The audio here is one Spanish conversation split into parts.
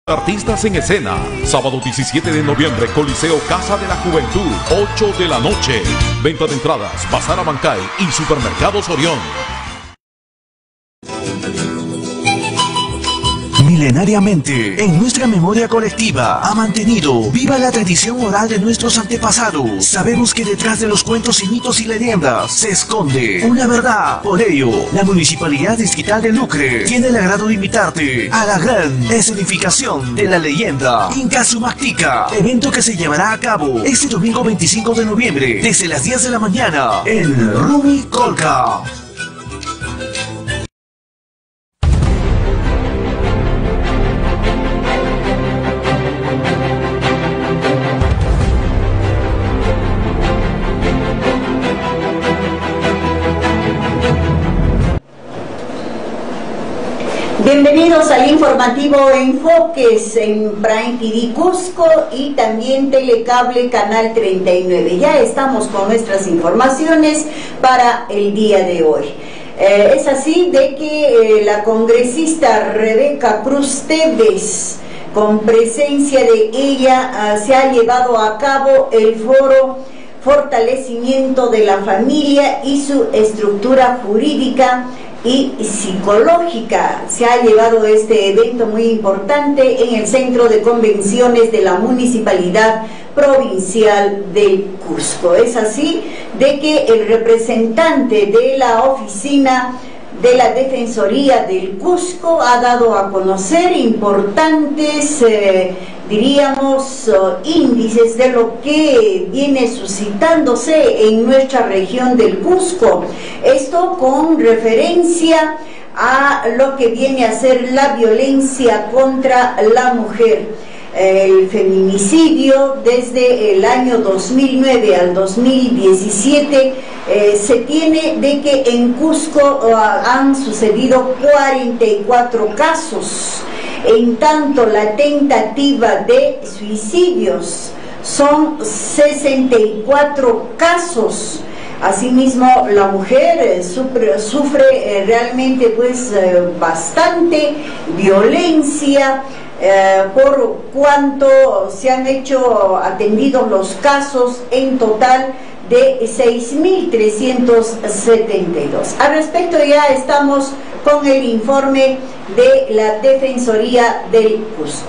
Artistas en escena, sábado 17 de noviembre, Coliseo Casa de la Juventud, 8 de la noche. Venta de entradas, Bazar Abancay y Supermercados Orión. Milenariamente, en nuestra memoria colectiva, ha mantenido viva la tradición oral de nuestros antepasados. Sabemos que detrás de los cuentos y mitos y leyendas se esconde una verdad. Por ello, la Municipalidad Distrital de Lucre tiene el agrado de invitarte a la gran escenificación de la leyenda Inca Sumactica, evento que se llevará a cabo este domingo 25 de noviembre, desde las 10 de la mañana, en Rumi Colca. Bienvenidos al informativo Enfoques en Prime TV Cusco y también Telecable Canal 39. Ya estamos con nuestras informaciones para el día de hoy. Es así de que la congresista Rebeca Cruz Tevez, con presencia de ella, se ha llevado a cabo el foro Fortalecimiento de la Familia y su estructura jurídica y psicológica. Se ha llevado este evento muy importante en el Centro de Convenciones de la Municipalidad Provincial del Cusco. Es así de que el representante de la oficina de la Defensoría del Cusco ha dado a conocer importantes, diríamos, índices de lo que viene suscitándose en nuestra región del Cusco. Esto con referencia a lo que viene a ser la violencia contra la mujer. El feminicidio desde el año 2009 al 2017 se tiene de que en Cusco han sucedido 44 casos. En tanto, la tentativa de suicidios son 64 casos. Asimismo, la mujer sufre realmente pues bastante violencia, por cuanto se han hecho atendidos los casos en total de 6.372. Al respecto ya estamos con el informe de la Defensoría del Cusco.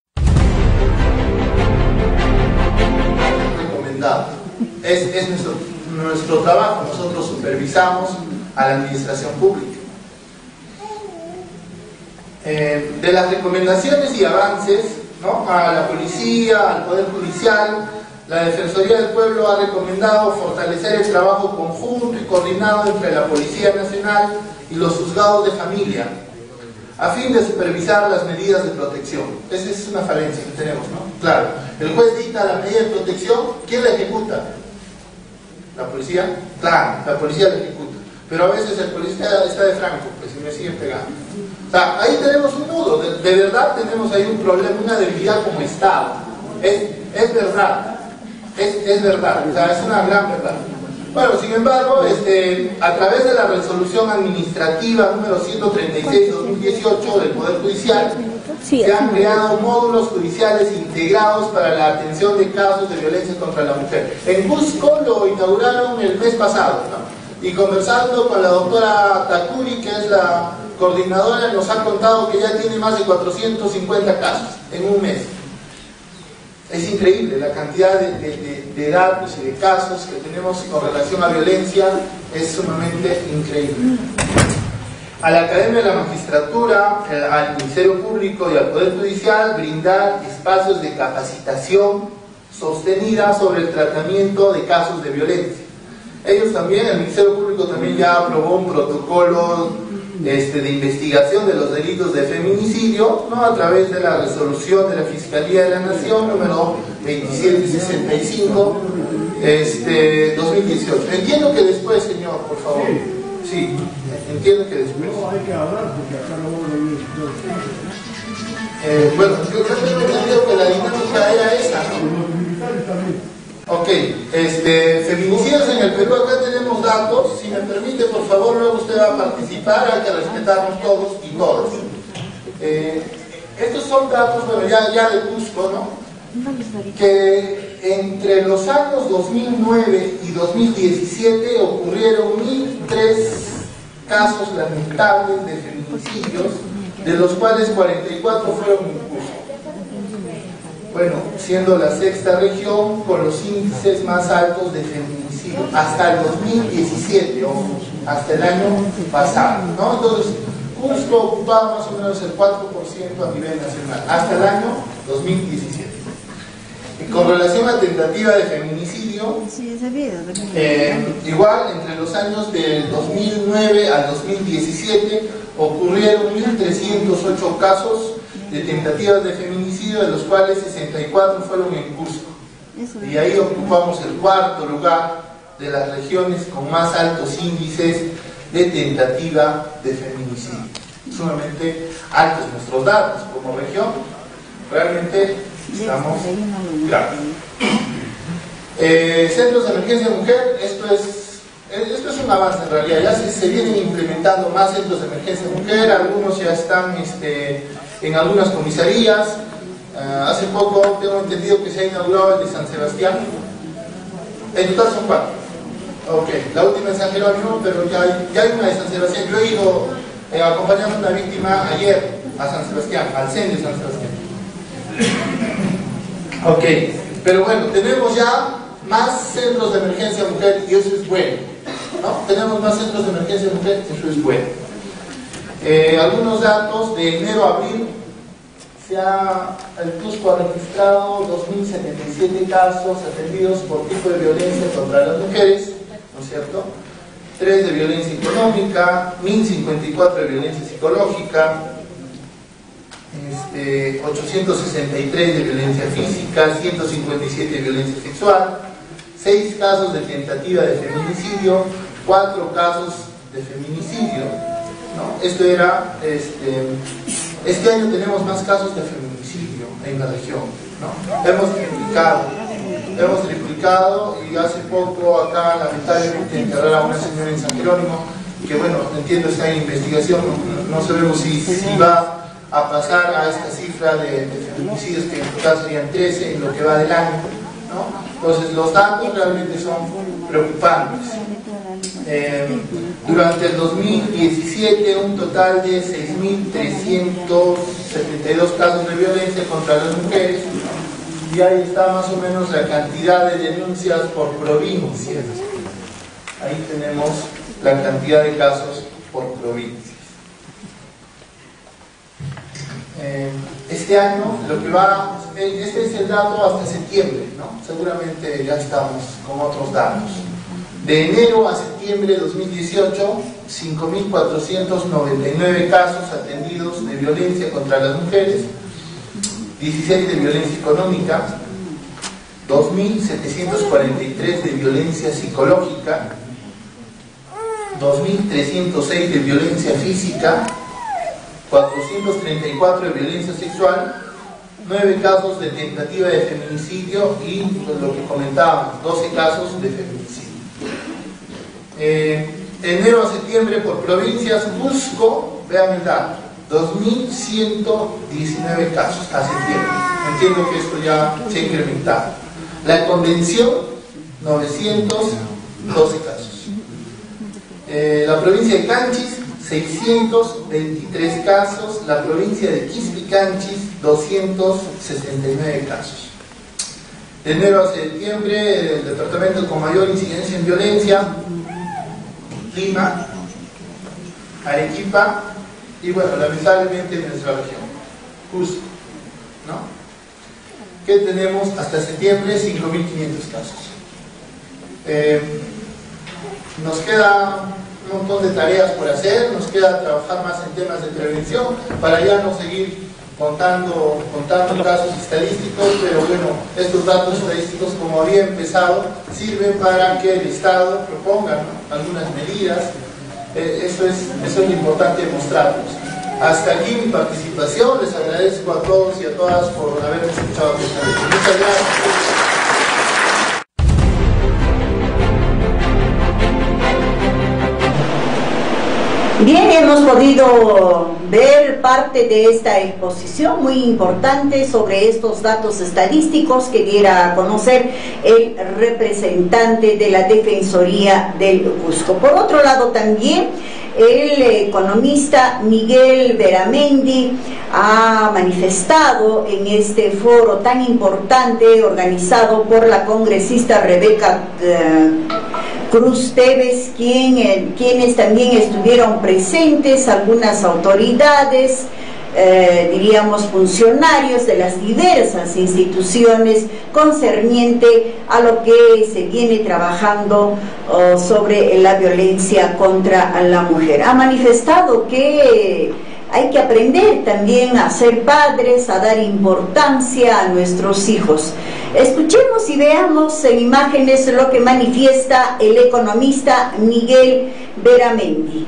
Recomendado. Es nuestro trabajo, nosotros supervisamos a la administración pública. De las recomendaciones y avances, ¿no?, a la policía, al Poder Judicial, la Defensoría del Pueblo ha recomendado fortalecer el trabajo conjunto y coordinado entre la Policía Nacional y los juzgados de familia, a fin de supervisar las medidas de protección. Esa es una falencia que tenemos, ¿no? Claro, el juez dicta la medida de protección, ¿quién la ejecuta? ¿La policía? Claro, la policía la ejecuta. Pero a veces el policía está de franco, pues, y me siguen pegando. O sea, ahí tenemos un nudo, de verdad tenemos ahí un problema, una debilidad como Estado. Es verdad, es verdad, o sea, es una gran verdad. Bueno, sin embargo, a través de la resolución administrativa número 136/2018 del Poder Judicial, se han creado módulos judiciales integrados para la atención de casos de violencia contra la mujer. En Cusco lo inauguraron el mes pasado, ¿no? Y conversando con la doctora Takuri, que es la coordinadora, nos ha contado que ya tiene más de 450 casos en un mes. Es increíble la cantidad de datos y de casos que tenemos con relación a violencia, es sumamente increíble. A la Academia de la Magistratura, al Ministerio Público y al Poder Judicial, brindar espacios de capacitación sostenida sobre el tratamiento de casos de violencia. Ellos también, el Ministerio Público también ya aprobó un protocolo de investigación de los delitos de feminicidio, ¿no?, a través de la resolución de la Fiscalía de la Nación número 2765 2018. Entiendo que después, señor, por favor. Sí, entiendo que después. No, hay que hablar porque acá no vamos a ir. Bueno, yo tengo entendido que la dinámica era esa, ¿no? Los militares también. Ok, feminicidios en el Perú, acá tenemos datos. Si me permite, por favor, luego usted va a participar, hay que respetarnos todos y todas. estos son datos, bueno, ya de Cusco, ¿no? Que entre los años 2009 y 2017 ocurrieron 1.003 casos lamentables de feminicidios, de los cuales 44 fueron en Cusco. Bueno, siendo la sexta región con los índices más altos de feminicidio hasta el 2017, ojo, hasta el año pasado, ¿no? Entonces, Cusco ocupaba más o menos el 4% a nivel nacional, hasta el año 2017. Y con relación a tentativa de feminicidio, igual entre los años del 2009 al 2017 ocurrieron 1.308 casos de tentativas de feminicidio, de los cuales 64 fueron en Cusco. Y ahí ocupamos el cuarto lugar de las regiones con más altos índices de tentativa de feminicidio. Sumamente altos nuestros datos como región, realmente estamos graves. Centros de emergencia de mujer, esto es un avance en realidad, ya se vienen implementando más centros de emergencia de mujer, algunos ya están en algunas comisarías. Hace poco tengo entendido que se ha inaugurado el de San Sebastián. En total son 4. Ok, la última en San Jerónimo, pero ya hay una de San Sebastián. Yo he ido acompañando a una víctima ayer a San Sebastián, al CEN de San Sebastián. Ok, pero bueno, tenemos ya más centros de emergencia mujer y eso es bueno, ¿no? Tenemos más centros de emergencia mujer, eso es bueno. Algunos datos de enero a abril, el Cusco ha registrado 2.077 casos atendidos por tipo de violencia contra las mujeres, ¿no es cierto? 3 de violencia económica, 1.054 de violencia psicológica, 863 de violencia física, 157 de violencia sexual, 6 casos de tentativa de feminicidio, 4 casos de feminicidio, ¿no? Esto era, este año tenemos más casos de feminicidio en la región, ¿no? Hemos triplicado y hace poco acá lamentablemente enterraron a una señora en San Jerónimo, que bueno, entiendo está en investigación, no sabemos si va a pasar a esta cifra de feminicidios, que en total serían 13 en lo que va del año, ¿no? Entonces los datos realmente son preocupantes. Durante el 2017 un total de 6.372 casos de violencia contra las mujeres, y ahí está más o menos la cantidad de denuncias por provincias. Ahí tenemos la cantidad de casos por provincias. Este año, este es el dato hasta septiembre, ¿no? Seguramente ya estamos con otros datos. De enero a septiembre de 2018, 5.499 casos atendidos de violencia contra las mujeres, 16 de violencia económica, 2.743 de violencia psicológica, 2.306 de violencia física, 434 de violencia sexual, 9 casos de tentativa de feminicidio y, pues, lo que comentábamos, 12 casos de feminicidio. Enero a septiembre por provincias, Cusco, vean el dato, 2.119 casos a septiembre. Entiendo que esto ya se ha incrementado. La Convención, 912 casos. La provincia de Canchis, 623 casos. La provincia de Quispi-Canchis, 269 casos. De enero a septiembre, el departamento con mayor incidencia en violencia, Lima, Arequipa y, bueno, lamentablemente en nuestra región, Cusco, ¿no? Que tenemos hasta septiembre 5.500 casos. Nos queda un montón de tareas por hacer, nos queda trabajar más en temas de prevención para ya no seguir contando casos estadísticos, pero bueno, estos datos estadísticos, como había empezado, sirven para que el Estado proponga, ¿no?, algunas medidas. Eso es lo importante mostrarlos. Hasta aquí mi participación, les agradezco a todos y a todas por haberme escuchado atentamente. Muchas gracias. Bien, hemos podido ver ser parte de esta exposición muy importante sobre estos datos estadísticos que diera a conocer el representante de la Defensoría del Cusco. Por otro lado, también el economista Miguel Beramendi ha manifestado en este foro tan importante organizado por la congresista Rebeca Cruz Tevez, quienes también estuvieron presentes, algunas autoridades, diríamos funcionarios de las diversas instituciones concerniente a lo que se viene trabajando sobre la violencia contra la mujer. Ha manifestado que hay que aprender también a ser padres, a dar importancia a nuestros hijos. Escuchemos y veamos en imágenes lo que manifiesta el economista Miguel Beramendi.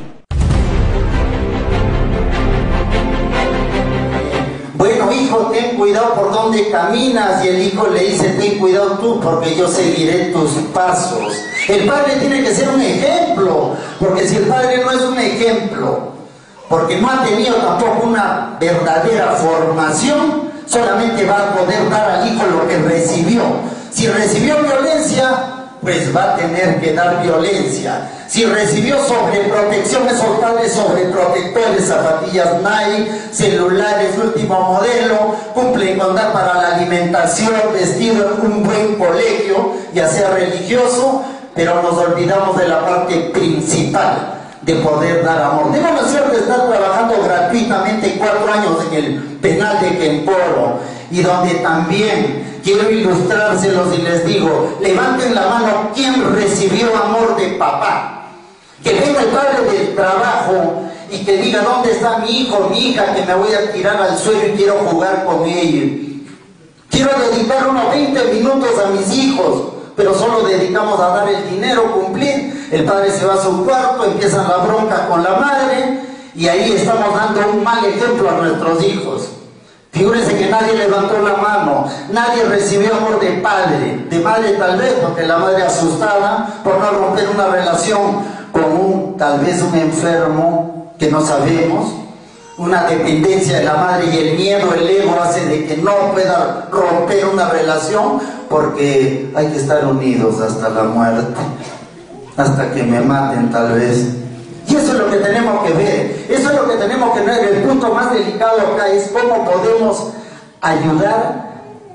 Bueno, hijo, ten cuidado por donde caminas, y el hijo le dice, ten cuidado tú porque yo seguiré tus pasos. El padre tiene que ser un ejemplo, porque si el padre no es un ejemplo, porque no ha tenido tampoco una verdadera formación, solamente va a poder dar al hijo lo que recibió. Si recibió violencia, pues va a tener que dar violencia. Si recibió sobreprotección, esos padres sobreprotectores, zapatillas Nike, celulares último modelo, cumplen con dar para la alimentación, vestido en un buen colegio, ya sea religioso, pero nos olvidamos de la parte principal, de poder dar amor. Tengo la suerte de estar trabajando gratuitamente 4 años en el penal de Quemporo, y donde también quiero ilustrárselos y les digo, levanten la mano quien recibió amor de papá. Que venga el padre del trabajo y que diga, ¿dónde está mi hijo, mi hija, que me voy a tirar al suelo y quiero jugar con ellos? Quiero dedicar unos 20 minutos a mis hijos, pero solo dedicamos a dar el dinero, cumplir. El padre se va a su cuarto, empiezan la bronca con la madre, y ahí estamos dando un mal ejemplo a nuestros hijos. Figúrense que nadie levantó la mano, nadie recibió amor de padre, de madre tal vez, porque la madre asustada por no romper una relación con tal vez un enfermo que no sabemos, una dependencia de la madre, y el miedo, el ego hace de que no pueda romper una relación, porque hay que estar unidos hasta la muerte, hasta que me maten tal vez. Y eso es lo que tenemos que ver, eso es lo que tenemos que ver. El punto más delicado acá es cómo podemos ayudar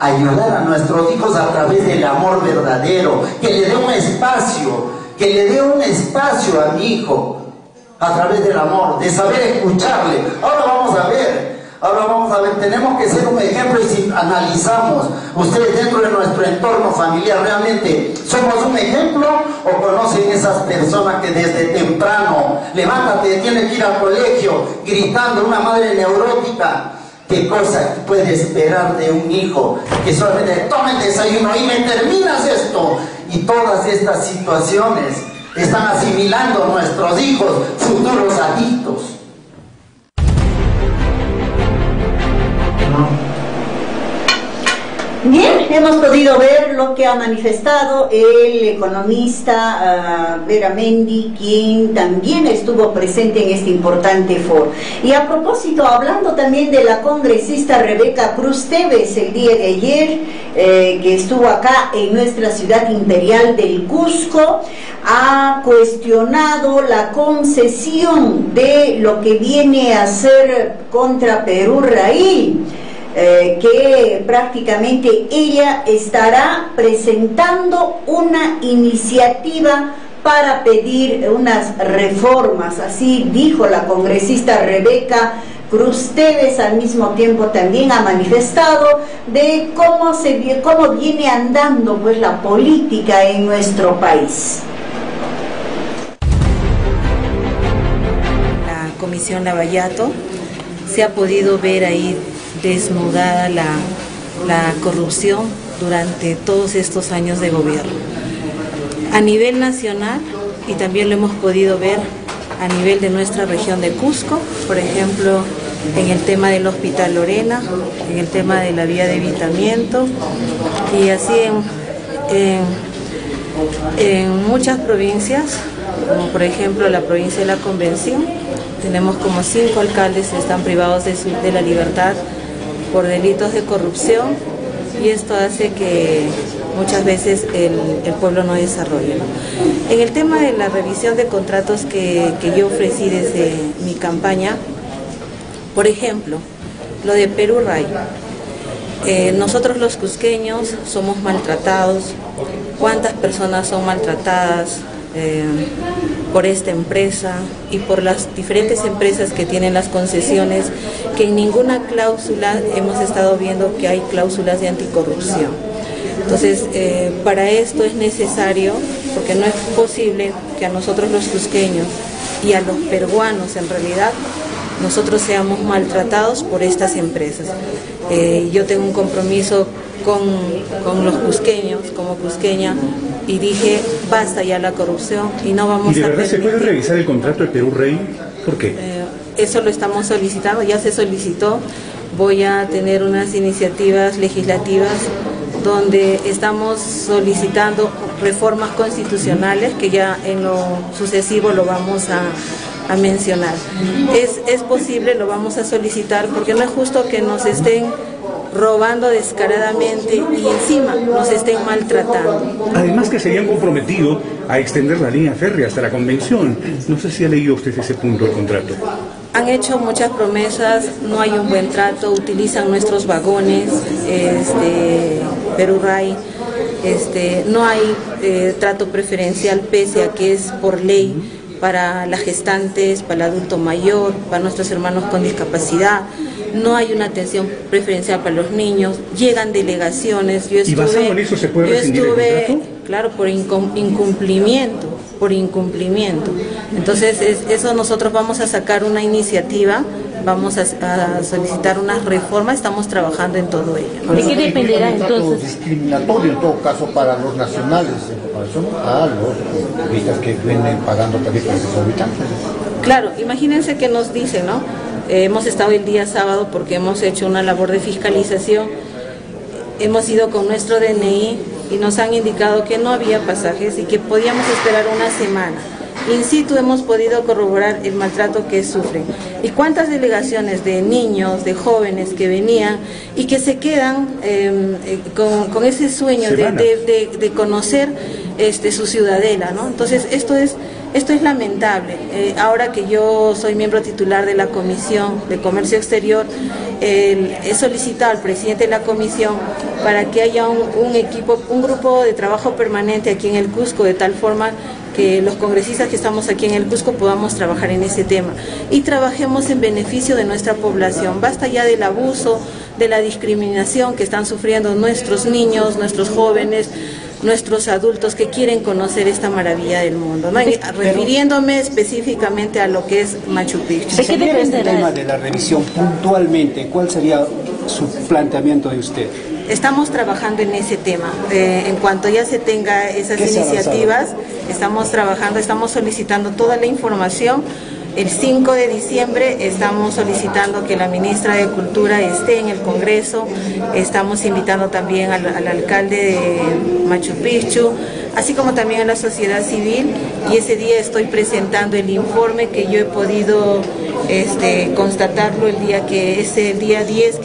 a nuestros hijos a través del amor verdadero, que le dé un espacio, que le dé un espacio a mi hijo a través del amor, de saber escucharle. Ahora vamos a ver, tenemos que ser un ejemplo. Y si analizamos, ustedes dentro de nuestro entorno familiar, ¿realmente somos un ejemplo o conocen esas personas que desde temprano, levántate, tienes que ir al colegio, gritando, una madre neurótica? ¿Qué cosa puede esperar de un hijo que solamente toma el desayuno y me terminas esto? Y todas estas situaciones están asimilando a nuestros hijos, futuros adictos. Bien, hemos podido ver lo que ha manifestado el economista Beramendi, quien también estuvo presente en este importante foro. Y a propósito, hablando también de la congresista Rebeca Cruz Tevez, el día de ayer, que estuvo acá en nuestra ciudad imperial del Cusco, ha cuestionado la concesión de lo que viene a ser contra Perú-Rail, que prácticamente ella estará presentando una iniciativa para pedir unas reformas, así dijo la congresista Rebeca Cruz Tevez. Al mismo tiempo también ha manifestado de cómo viene andando pues la política en nuestro país. La Comisión Lavallato se ha podido ver ahí desnudada la corrupción durante todos estos años de gobierno. A nivel nacional, y también lo hemos podido ver a nivel de nuestra región de Cusco, por ejemplo, en el tema del Hospital Lorena, en el tema de la vía de evitamiento, y así en muchas provincias, como por ejemplo la provincia de la Convención, tenemos como 5 alcaldes que están privados de la libertad por delitos de corrupción, y esto hace que muchas veces el pueblo no desarrolle, ¿no? En el tema de la revisión de contratos que yo ofrecí desde mi campaña, por ejemplo, lo de Perú Ray. Nosotros los cusqueños somos maltratados. ¿Cuántas personas son maltratadas por esta empresa y por las diferentes empresas que tienen las concesiones, que en ninguna cláusula hemos estado viendo que hay cláusulas de anticorrupción? Entonces, para esto es necesario, porque no es posible que a nosotros los cusqueños y a los peruanos en realidad nosotros seamos maltratados por estas empresas. Yo tengo un compromiso con los cusqueños, como cusqueña, y dije, basta ya la corrupción y no vamos a permitir. ¿Y de verdad se puede revisar el contrato de Perú Rey? ¿Por qué? Eso lo estamos solicitando, ya se solicitó. Voy a tener unas iniciativas legislativas donde estamos solicitando reformas constitucionales, que ya en lo sucesivo lo vamos a mencionar. Es posible, lo vamos a solicitar, porque no es justo que nos estén robando descaradamente y encima nos estén maltratando. Además que se han comprometido a extender la línea férrea hasta la convención. No sé si ha leído usted ese punto del contrato. Han hecho muchas promesas, no hay un buen trato, utilizan nuestros vagones, Perú Ray, no hay trato preferencial, pese a que es por ley para las gestantes, para el adulto mayor, para nuestros hermanos con discapacidad. No hay una atención preferencial para los niños, llegan delegaciones. ¿Y basado en eso se puede rescindir el contrato? Claro, por incumplimiento. Entonces, eso nosotros vamos a sacar una iniciativa, vamos a solicitar unas reformas, estamos trabajando en todo ello. ¿De qué dependerá entonces? Discriminatorio en todo caso para los nacionales, en comparación a los turistas que vienen pagando tarifas exorbitantes. Claro, imagínense que nos dicen, ¿no? Hemos estado el día sábado porque hemos hecho una labor de fiscalización, hemos ido con nuestro DNI y nos han indicado que no había pasajes y que podíamos esperar una semana. In situ hemos podido corroborar el maltrato que sufren. ¿Y cuántas delegaciones de niños, de jóvenes que venían y que se quedan con ese sueño de conocer su ciudadela, ¿no? Entonces, esto es lamentable. Ahora que yo soy miembro titular de la Comisión de Comercio Exterior, he solicitado al presidente de la comisión para que haya un grupo de trabajo permanente aquí en el Cusco, de tal forma que los congresistas que estamos aquí en el Cusco podamos trabajar en ese tema y trabajemos en beneficio de nuestra población. Basta ya del abuso, de la discriminación que están sufriendo nuestros niños, nuestros jóvenes, nuestros adultos que quieren conocer esta maravilla del mundo, ¿no? Refiriéndome específicamente a lo que es Machu Picchu. ¿De qué depende el tema de la revisión puntualmente? ¿Cuál sería su planteamiento de usted? Estamos trabajando en ese tema. En cuanto ya se tenga esas iniciativas, estamos trabajando, estamos solicitando toda la información. El 5 de diciembre estamos solicitando que la ministra de Cultura esté en el Congreso, estamos invitando también al alcalde de Machu Picchu, así como también a la sociedad civil, y ese día estoy presentando el informe que yo he podido constatarlo el día 10.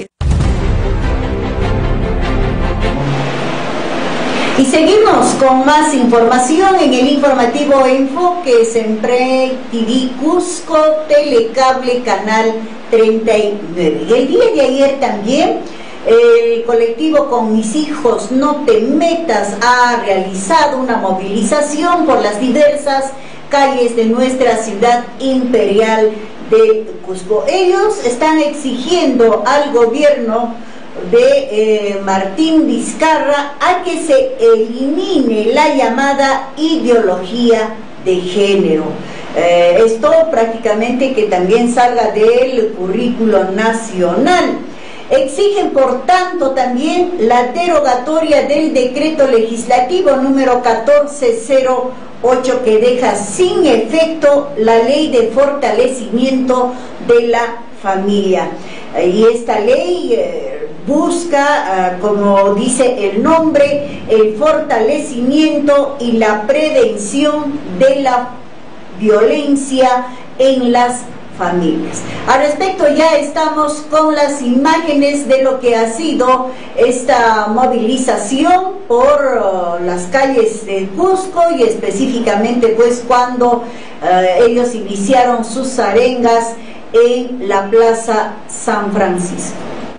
Y seguimos con más información en el informativo Enfoques en Prey TV Cusco, Telecable Canal 39. Y el día de ayer también el colectivo Con Mis Hijos No Te Metas ha realizado una movilización por las diversas calles de nuestra ciudad imperial de Cusco. Ellos están exigiendo al gobierno de Martín Vizcarra a que se elimine la llamada ideología de género. Esto prácticamente que también salga del currículo nacional. Exigen por tanto también la derogatoria del decreto legislativo número 1408 que deja sin efecto la ley de fortalecimiento de la familia. Y esta ley busca, como dice el nombre, el fortalecimiento y la prevención de la violencia en las familias. Al respecto, ya estamos con las imágenes de lo que ha sido esta movilización por las calles de Cusco, y específicamente pues cuando ellos iniciaron sus arengas en la Plaza San Francisco.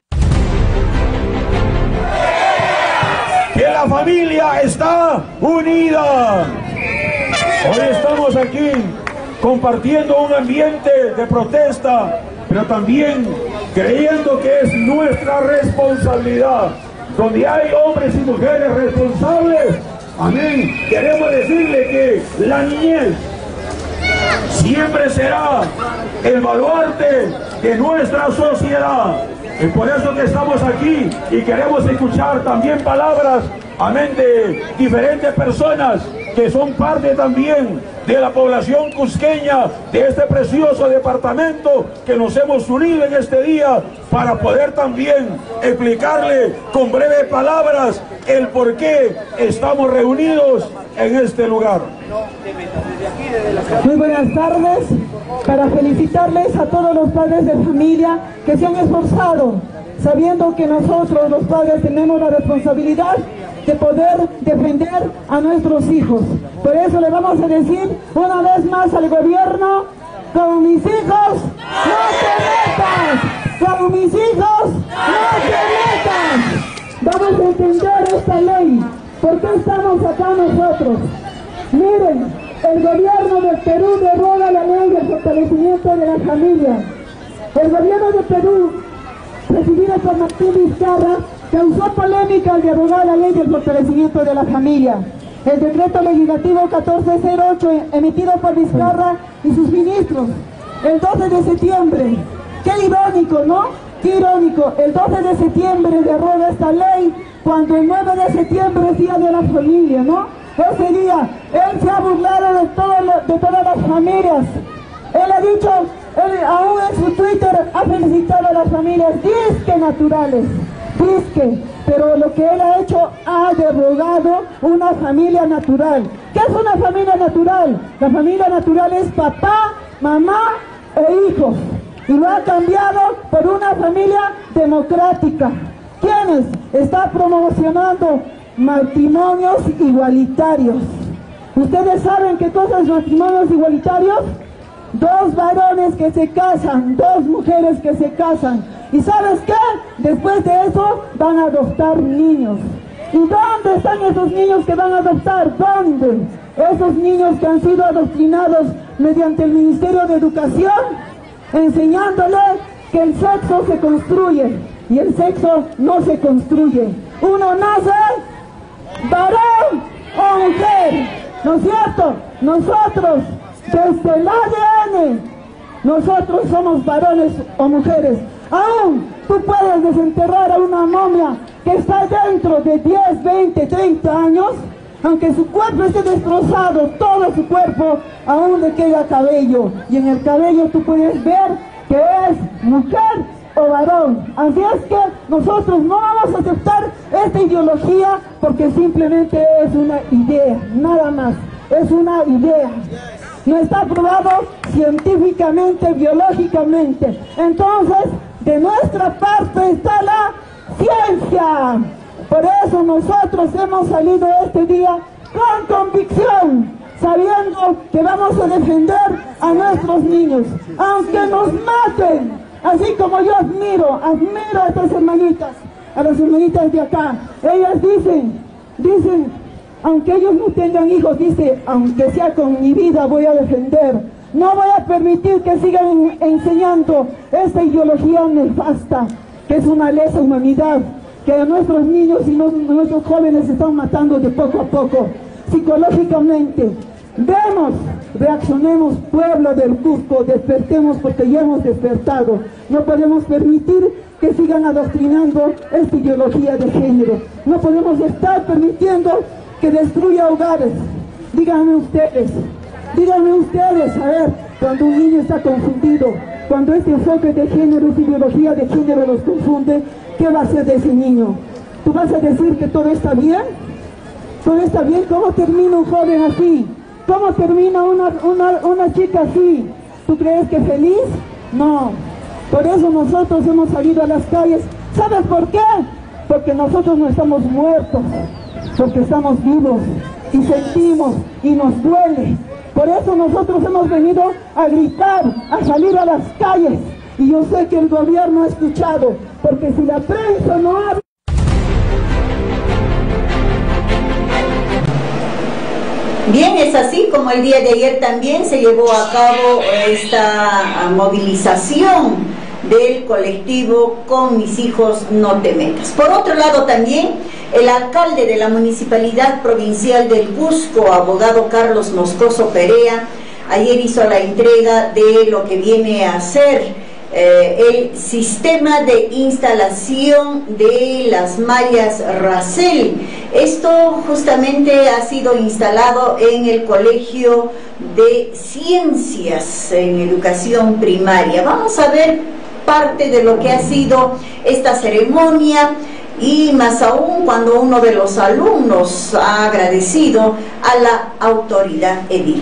Que la familia está unida. Hoy estamos aquí compartiendo un ambiente de protesta, pero también creyendo que es nuestra responsabilidad. Donde hay hombres y mujeres responsables, amén, queremos decirle que la niñez siempre será el baluarte de nuestra sociedad. Es por eso que estamos aquí y queremos escuchar también palabras, amén, de diferentes personas que son parte también de la población cusqueña de este precioso departamento, que nos hemos unido en este día para poder también explicarle con breves palabras el por qué estamos reunidos en este lugar. Muy buenas tardes, para felicitarles a todos los padres de familia que se han esforzado, sabiendo que nosotros los padres tenemos la responsabilidad de poder defender a nuestros hijos. Por eso le vamos a decir una vez más al gobierno: con mis hijos no te metas, con mis hijos no te metas. Vamos a entender esta ley. ¿Por qué estamos acá nosotros? Miren, el gobierno del Perú deroga la ley del fortalecimiento de la familia. El gobierno de Perú, presidido por Martín Vizcarra, causó polémica al derogar la ley del fortalecimiento de la familia. El decreto legislativo 1408 emitido por Vizcarra y sus ministros el 12 de septiembre. Qué irónico, ¿no? Qué irónico. El 12 de septiembre deroga esta ley cuando el 9 de septiembre es Día de la Familia, ¿no? Ese día él se ha burlado de todas las familias. Él ha dicho, él aún en su Twitter ha felicitado a las familias disque naturales. Disque, pero lo que él ha hecho, ha derogado una familia natural. ¿Qué es una familia natural? La familia natural es papá, mamá e hijos, y lo ha cambiado por una familia democrática. ¿Quiénes? Está promocionando matrimonios igualitarios. ¿Ustedes saben qué cosa es matrimonios igualitarios? Dos varones que se casan, dos mujeres que se casan. ¿Y sabes qué? Después de eso van a adoptar niños. ¿Y dónde están esos niños que van a adoptar? ¿Dónde? Esos niños que han sido adoctrinados mediante el Ministerio de Educación, enseñándole que el sexo se construye y el sexo no se construye. Uno nace varón o mujer, ¿no es cierto? Nosotros, desde el ADN, nosotros somos varones o mujeres. Aún tú puedes desenterrar a una momia que está dentro de 10, 20, 30 años, aunque su cuerpo esté destrozado, todo su cuerpo, aún le queda cabello. Y en el cabello tú puedes ver que es mujer o varón. Así es que nosotros no vamos a aceptar esta ideología porque simplemente es una idea, nada más. Es una idea. No está probado científicamente, biológicamente. Entonces, de nuestra parte está la ciencia. Por eso nosotros hemos salido este día con convicción, sabiendo que vamos a defender a nuestros niños, aunque nos maten. Así como yo admiro a estas hermanitas, a las hermanitas de acá. Ellas dicen, aunque ellos no tengan hijos, dice, aunque sea con mi vida voy a defender. No voy a permitir que sigan enseñando esta ideología nefasta, que es una lesa humanidad, que a nuestros niños y nuestros jóvenes se están matando de poco a poco, psicológicamente. Reaccionemos, pueblo del Cusco, despertemos porque ya hemos despertado. No podemos permitir que sigan adoctrinando esta ideología de género. No podemos estar permitiendo que destruya hogares. Díganme ustedes, a ver, cuando un niño está confundido, cuando este enfoque de género, esta ideología de género los confunde, ¿qué va a hacer de ese niño? ¿Tú vas a decir que todo está bien? ¿Todo está bien? ¿Cómo termina un joven así? ¿Cómo termina una chica así? ¿Tú crees que feliz? No. Por eso nosotros hemos salido a las calles. ¿Sabes por qué? Porque nosotros no estamos muertos, porque estamos vivos y sentimos y nos duele. Por eso nosotros hemos venido a gritar, a salir a las calles. Y yo sé que el gobierno ha escuchado, porque si la prensa no habla... Bien, es así como el día de ayer también se llevó a cabo esta movilización del colectivo Con Mis Hijos No Te Metas. Por otro lado también, el alcalde de la Municipalidad Provincial del Cusco, abogado Carlos Moscoso Perea, ayer hizo la entrega de lo que viene a ser el sistema de instalación de las mallas Racel. Esto justamente ha sido instalado en el Colegio de Ciencias en Educación Primaria. Vamos a ver parte de lo que ha sido esta ceremonia y más aún cuando uno de los alumnos ha agradecido a la autoridad edil.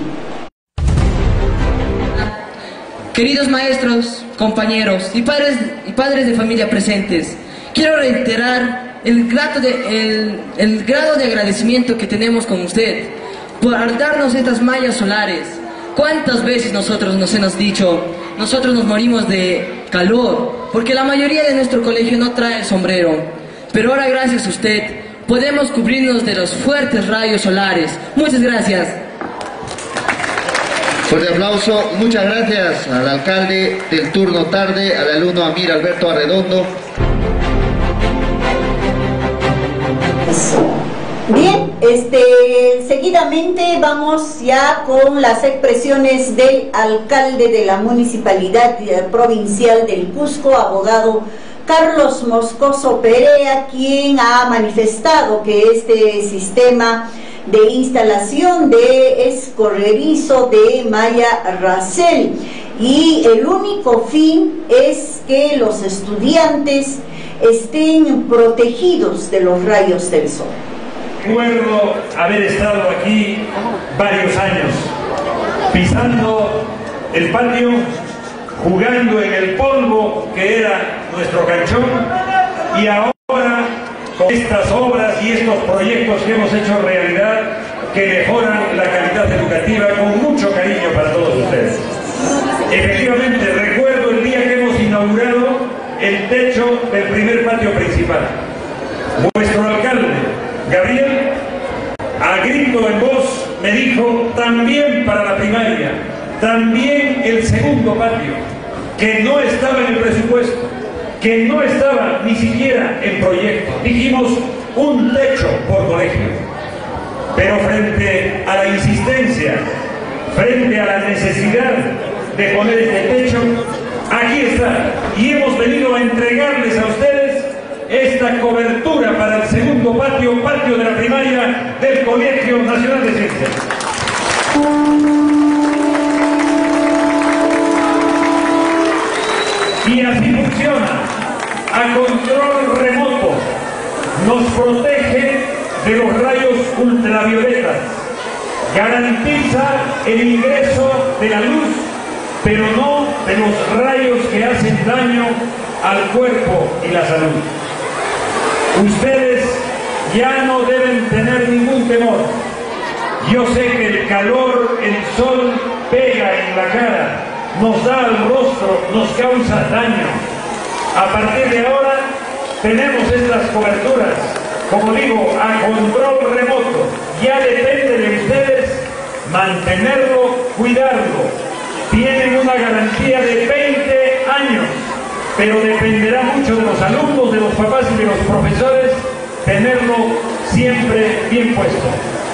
Queridos maestros, compañeros y padres de familia presentes, quiero reiterar el grado de agradecimiento que tenemos con usted por darnos estas mallas solares. ¿Cuántas veces nosotros nos hemos dicho, nosotros nos morimos de calor, porque la mayoría de nuestro colegio no trae sombrero? Pero ahora gracias a usted podemos cubrirnos de los fuertes rayos solares. Muchas gracias. Fuerte aplauso, muchas gracias al alcalde del turno tarde, al alumno Amir Alberto Arredondo. Bien, seguidamente vamos ya con las expresiones del alcalde de la Municipalidad Provincial del Cusco, abogado Carlos Moscoso Perea, quien ha manifestado que este sistema de instalación de escorrerizo de malla Racel y el único fin es que los estudiantes estén protegidos de los rayos del sol. Recuerdo haber estado aquí varios años, pisando el patio, jugando en el polvo que era nuestro canchón, y ahora con estas obras y estos proyectos que hemos hecho realidad, que mejoran la calidad educativa con mucho cariño para todos ustedes. Efectivamente, recuerdo el día que hemos inaugurado el techo del primer patio principal. Nuestro alcalde, Gabriel, a grito en voz, me dijo, también para la primaria, también el segundo patio, que no estaba en el presupuesto, que no estaba ni siquiera en proyecto. Dijimos un techo por colegio. Pero frente a la insistencia, frente a la necesidad de poner este techo, aquí está. Y hemos venido a entregarles a ustedes esta cobertura para el segundo patio, patio de la primaria del Colegio Nacional de Ciencias. Y así funciona, a control remoto, nos protege de los rayos ultravioletas, garantiza el ingreso de la luz, pero no de los rayos que hacen daño al cuerpo y la salud. Ustedes ya no deben tener ningún temor. Yo sé que el calor, el sol pega en la cara, nos da al rostro, nos causa daño. A partir de ahora tenemos estas coberturas, como digo, a control remoto. Ya depende de ustedes mantenerlo, cuidarlo. Tienen una garantía de 20 años, pero dependerá mucho de los alumnos, de los papás y de los profesores tenerlo siempre bien puesto.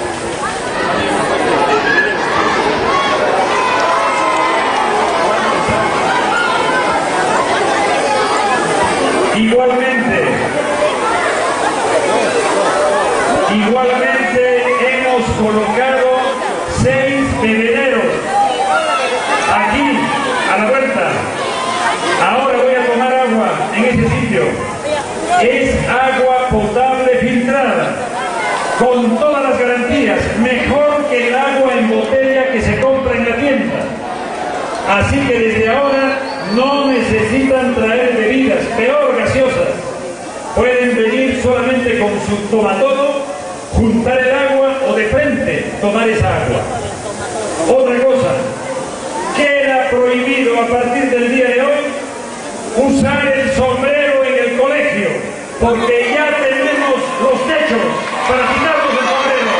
Igualmente hemos colocado 6 bebederos aquí, a la vuelta. Ahora voy a tomar agua en este sitio. Es agua potable filtrada, con todas las garantías. Así que desde ahora no necesitan traer bebidas, peor gaseosas. Pueden venir solamente con su tomatodo, juntar el agua o de frente tomar esa agua. Otra cosa, queda prohibido a partir del día de hoy usar el sombrero en el colegio, porque ya tenemos los techos para quitarnos el sombrero.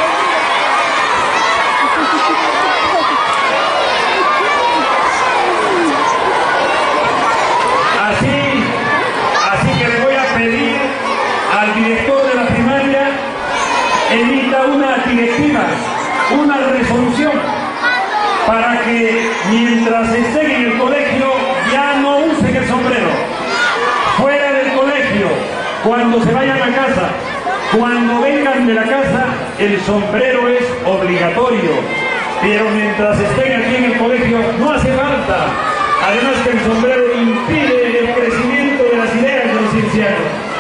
Así que le voy a pedir al director de la primaria emita una directiva, una resolución, para que mientras estén en el colegio ya no usen el sombrero. Fuera del colegio, cuando se vayan a casa, cuando vengan de la casa, el sombrero es obligatorio. Pero mientras estén aquí en el colegio no hace falta. Además que el sombrero impide el crecimiento de las ideas de los ciencianos.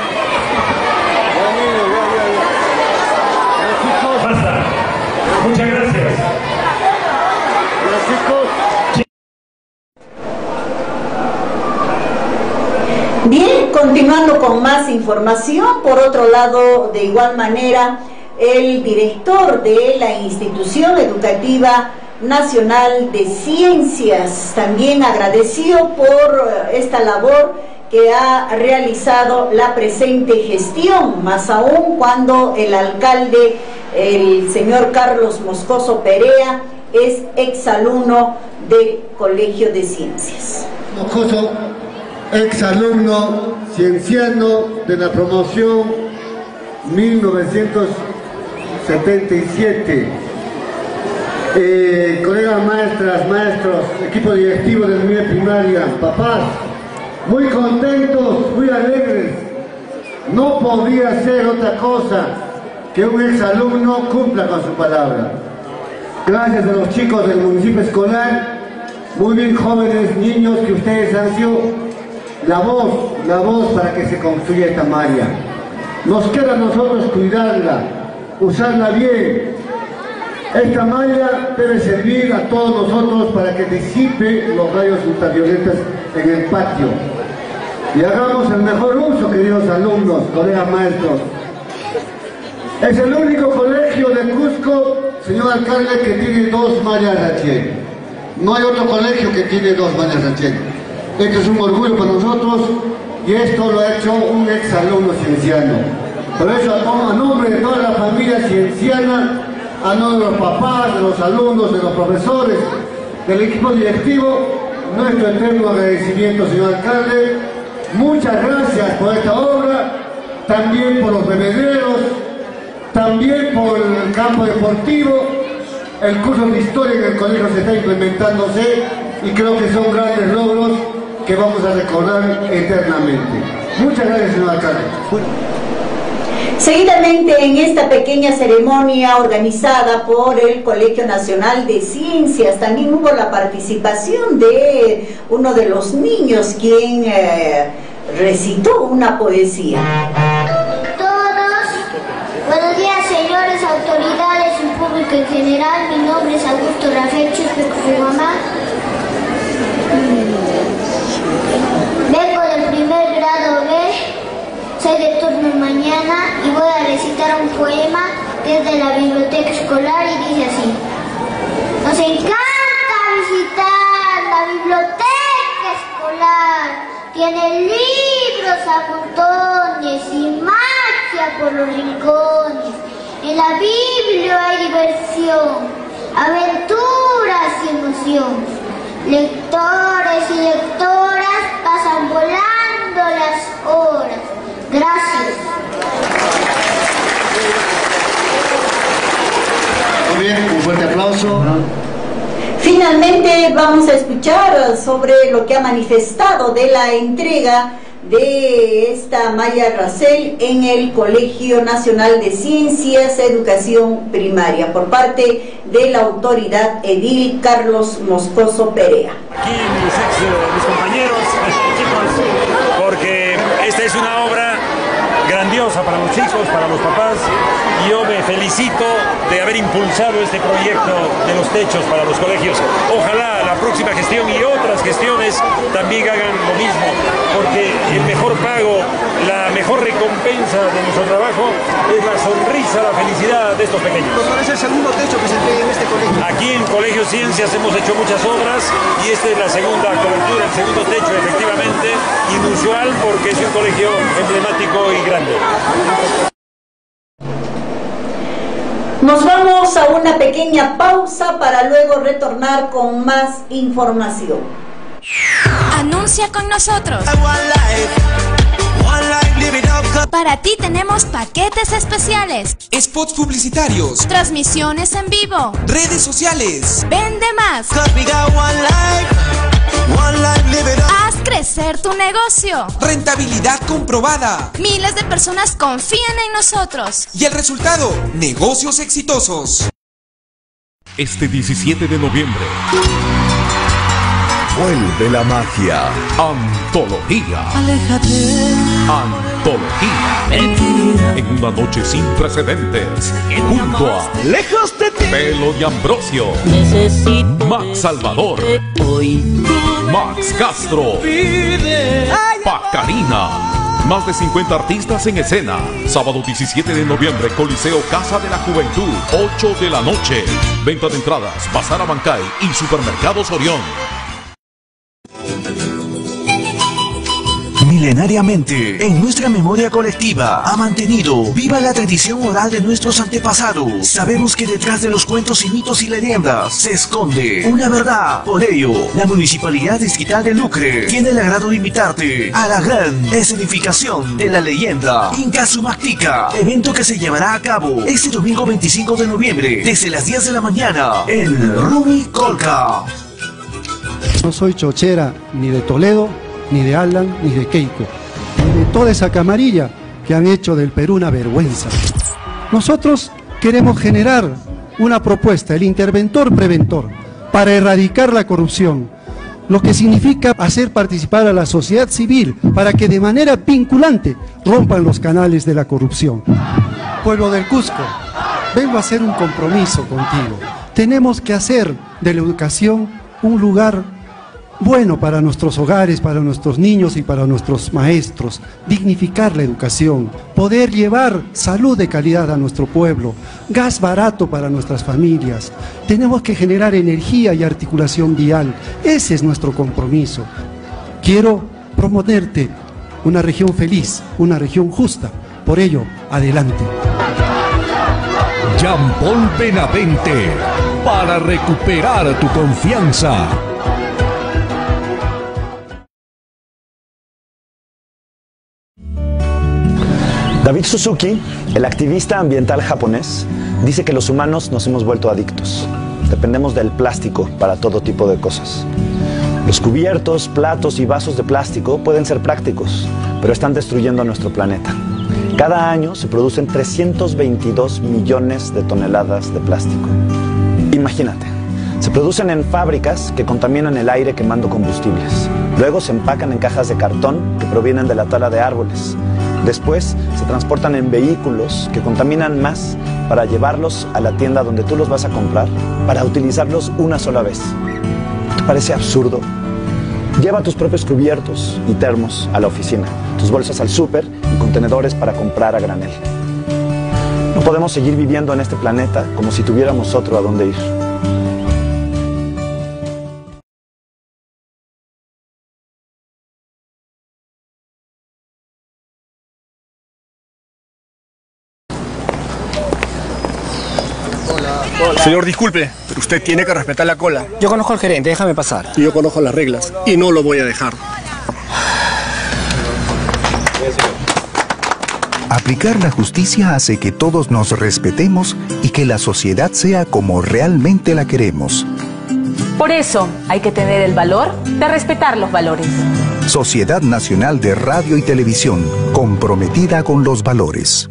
Basta. Muchas gracias. Bien, continuando con más información, por otro lado, de igual manera, el director de la Institución Educativa Nacional de Ciencias también agradeció por esta labor que ha realizado la presente gestión, más aún cuando el alcalde, el señor Carlos Moscoso Perea, es exalumno del Colegio de Ciencias. Moscoso, exalumno cienciano de la promoción 1977. Colegas maestras, maestros, equipo directivo de mi primaria, papás, muy contentos, muy alegres. No podía ser otra cosa que un exalumno cumpla con su palabra. Gracias a los chicos del municipio escolar, muy bien jóvenes, niños, que ustedes han sido la voz para que se construya esta malla. Nos queda a nosotros cuidarla, usarla bien. Esta malla debe servir a todos nosotros para que disipe los rayos ultravioletas en el patio. Y hagamos el mejor uso, queridos alumnos, colegas maestros. Es el único colegio de Cusco, señor alcalde, que tiene 2 mallas Rachel. No hay otro colegio que tiene 2 mallas Rachel. Esto es un orgullo para nosotros y esto lo ha hecho un exalumno cienciano. Por eso, a nombre de toda la familia cienciana, a nombre de los papás, de los alumnos, de los profesores, del equipo directivo, nuestro eterno agradecimiento, señor alcalde. Muchas gracias por esta obra, también por los bebederos, también por el campo deportivo. El curso de historia en el colegio se está implementándose y creo que son grandes logros que vamos a recordar eternamente. Muchas gracias, señor alcalde. Seguidamente, en esta pequeña ceremonia organizada por el Colegio Nacional de Ciencias, también hubo la participación de uno de los niños, quien recitó una poesía. Buenos días, señores autoridades y público en general. Mi nombre es Augusto Rafael Chuspe, mi mamá. Vengo del primer grado B, soy de turno mañana y voy a recitar un poema desde la biblioteca escolar y dice así. Nos encanta visitar la biblioteca escolar, tiene libros a montones y magia por los rincones. En la Biblia hay diversión, aventuras y emoción. Lectores y lectoras pasan volando las horas. Gracias. Muy bien, un fuerte aplauso. Finalmente vamos a escuchar sobre lo que ha manifestado de la entrega de esta malla Rachel en el Colegio Nacional de Ciencias, Educación Primaria, por parte de la autoridad edil Carlos Moscoso Perea. Aquí mis compañeros, chicos, porque esta es una obra grandiosa. hermosa para los chicos, para los papás. Y yo me felicito de haber impulsado este proyecto de los techos para los colegios. Ojalá la próxima gestión y otras gestiones también hagan lo mismo, porque el mejor pago, la mejor recompensa de nuestro trabajo es la sonrisa, la felicidad de estos pequeños. Doctor, es el segundo techo que se entrega en este colegio. Aquí en Colegio Ciencias hemos hecho muchas obras y esta es la segunda cobertura, el segundo techo, efectivamente, inusual porque es un colegio emblemático y grande. Nos vamos a una pequeña pausa para luego retornar con más información. Anuncia con nosotros. Para ti tenemos paquetes especiales, spots publicitarios, transmisiones en vivo, redes sociales. Vende más. Haz crecer tu negocio. Rentabilidad comprobada. Miles de personas confían en nosotros. Y el resultado, negocios exitosos. Este 17 de noviembre vuelve la magia. Antología. Aléjate. Antología. Mentira. En una noche sin precedentes. Junto a Lejos de ti. Pelo y Ambrosio. Necesito Max Salvador. Hoy. Max Castro. Pacarina. Más de 50 artistas en escena. Sábado 17 de noviembre, Coliseo Casa de la Juventud, 8 de la noche. Venta de entradas, Bazar Abancay y Supermercados Orión. Milenariamente, en nuestra memoria colectiva, ha mantenido viva la tradición oral de nuestros antepasados. Sabemos que detrás de los cuentos y mitos y leyendas se esconde una verdad. Por ello, la Municipalidad Distrital de Lucre tiene el agrado de invitarte a la gran escenificación de la leyenda Inca Sumactica, evento que se llevará a cabo este domingo 25 de noviembre, desde las 10 de la mañana, en Rumicolca. No soy chochera ni de Toledo, ni de Alan, ni de Keiko, ni de toda esa camarilla que han hecho del Perú una vergüenza. Nosotros queremos generar una propuesta, el interventor preventor, para erradicar la corrupción, lo que significa hacer participar a la sociedad civil para que de manera vinculante rompan los canales de la corrupción. Pueblo del Cusco, vengo a hacer un compromiso contigo. Tenemos que hacer de la educación un lugar bueno para nuestros hogares, para nuestros niños y para nuestros maestros, dignificar la educación, poder llevar salud de calidad a nuestro pueblo, gas barato para nuestras familias. Tenemos que generar energía y articulación vial. Ese es nuestro compromiso. Quiero proponerte una región feliz, una región justa. Por ello, adelante. Jean Paul Benavente, para recuperar tu confianza. David Suzuki, el activista ambiental japonés, dice que los humanos nos hemos vuelto adictos. Dependemos del plástico para todo tipo de cosas. Los cubiertos, platos y vasos de plástico pueden ser prácticos, pero están destruyendo nuestro planeta. Cada año se producen 322 millones de toneladas de plástico. Imagínate, se producen en fábricas que contaminan el aire quemando combustibles. Luego se empacan en cajas de cartón que provienen de la tala de árboles. Después se transportan en vehículos que contaminan más para llevarlos a la tienda donde tú los vas a comprar para utilizarlos una sola vez. ¿Te parece absurdo? Lleva tus propios cubiertos y termos a la oficina, tus bolsas al súper y contenedores para comprar a granel. No podemos seguir viviendo en este planeta como si tuviéramos otro a dónde ir. Señor, disculpe, pero usted tiene que respetar la cola. Yo conozco al gerente, déjame pasar. Y yo conozco las reglas y no lo voy a dejar. Aplicar la justicia hace que todos nos respetemos y que la sociedad sea como realmente la queremos. Por eso hay que tener el valor de respetar los valores. Sociedad Nacional de Radio y Televisión, comprometida con los valores.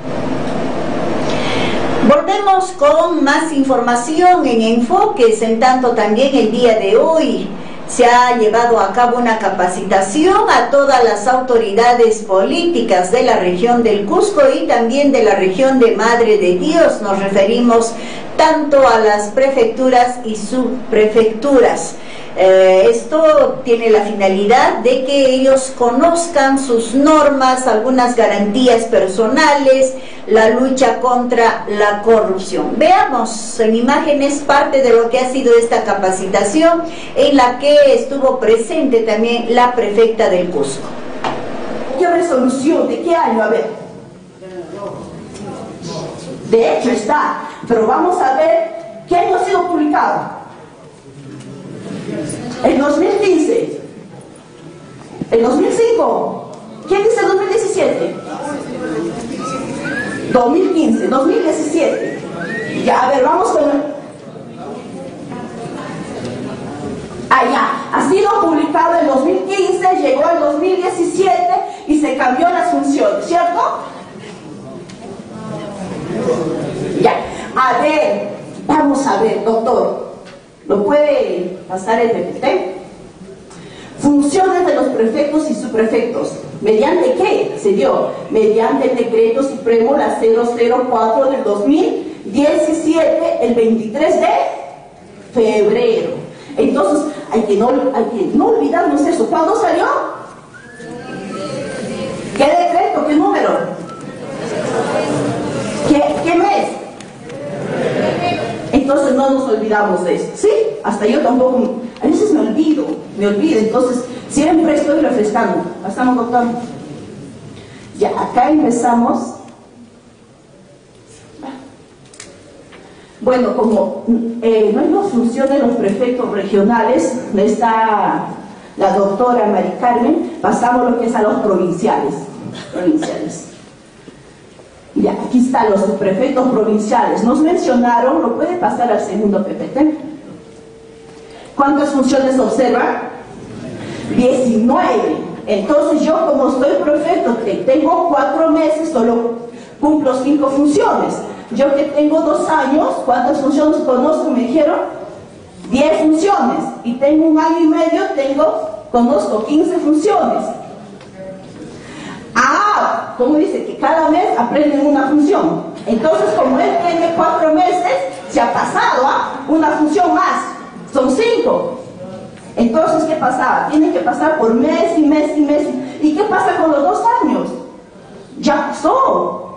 Volvemos con más información en Enfoques, en tanto también el día de hoy se ha llevado a cabo una capacitación a todas las autoridades políticas de la región del Cusco y también de la región de Madre de Dios. Nos referimos tanto a las prefecturas y subprefecturas. Esto tiene la finalidad de que ellos conozcan sus normas, algunas garantías personales, la lucha contra la corrupción. Veamos en imágenes parte de lo que ha sido esta capacitación, en la que estuvo presente también la prefecta del Cusco. ¿Qué resolución? ¿De qué año? A ver. De hecho está, pero vamos a ver qué año ha sido publicado. El 2015, el 2005, ¿quién dice 2017? 2015, 2017. Ya, a ver, vamos con... ya, ha sido publicado en 2015, llegó el 2017 y se cambió las funciones, ¿cierto? Ya, a ver, vamos a ver, doctor. ¿Lo puede pasar el PPT? Funciones de los prefectos y subprefectos. ¿Mediante qué se dio? Mediante el decreto supremo la 004 del 2017, el 23 de febrero. Entonces, hay que no olvidarnos eso. ¿Cuándo salió? ¿Qué decreto? ¿Qué número? ¿Qué mes? Entonces no nos olvidamos de eso, ¿sí? Hasta yo tampoco, a veces me olvido, entonces siempre estoy refrescando. Pasamos, doctor. Ya, acá empezamos. Bueno, como no hay dos funciones los prefectos regionales, está la doctora Mari Carmen, pasamos lo que es a los provinciales. Ya, aquí están los prefectos provinciales. Nos mencionaron, ¿lo puede pasar al segundo PPT? ¿Cuántas funciones observa? 19. Entonces yo, como estoy prefecto, que tengo 4 meses, solo cumplo 5 funciones. Yo que tengo 2 años, ¿cuántas funciones conozco? Me dijeron 10 funciones. Y tengo 1 año y medio, conozco 15 funciones. Como dice, que cada mes aprenden una función. Entonces, como él tiene 4 meses, se ha pasado una función más. Son 5. Entonces, ¿qué pasaba? Tiene que pasar por mes y mes y mes. ¿Y qué pasa con los 2 años? Ya pasó.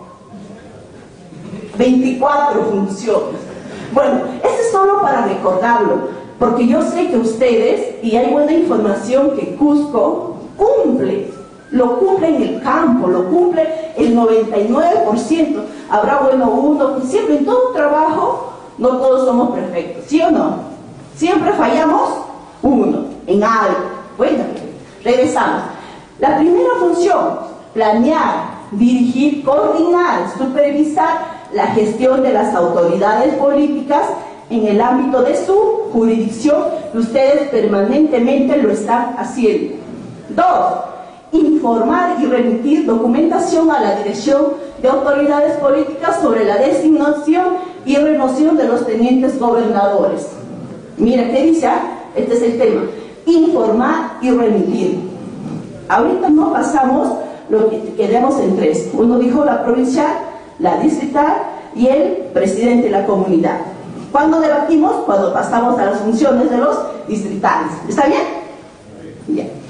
24 funciones. Bueno, eso es solo para recordarlo, porque yo sé que ustedes, y hay buena información que Cusco cumple. Lo cumple en el campo, lo cumple el 99%. Habrá uno, siempre en todo trabajo, no todos somos perfectos, ¿sí o no? Siempre fallamos uno, en algo. Bueno, regresamos. La primera función, planear, dirigir, coordinar, supervisar la gestión de las autoridades políticas en el ámbito de su jurisdicción, que ustedes permanentemente lo están haciendo. 2. Informar y remitir documentación a la Dirección de Autoridades Políticas sobre la designación y remoción de los tenientes gobernadores. Mira, ¿qué dice? Este es el tema. Informar y remitir. Ahorita no pasamos lo que quedemos en 3. Uno dijo la provincial, la distrital y el presidente de la comunidad. ¿Cuándo debatimos? Cuando pasamos a las funciones de los distritales. ¿Está bien? Bien.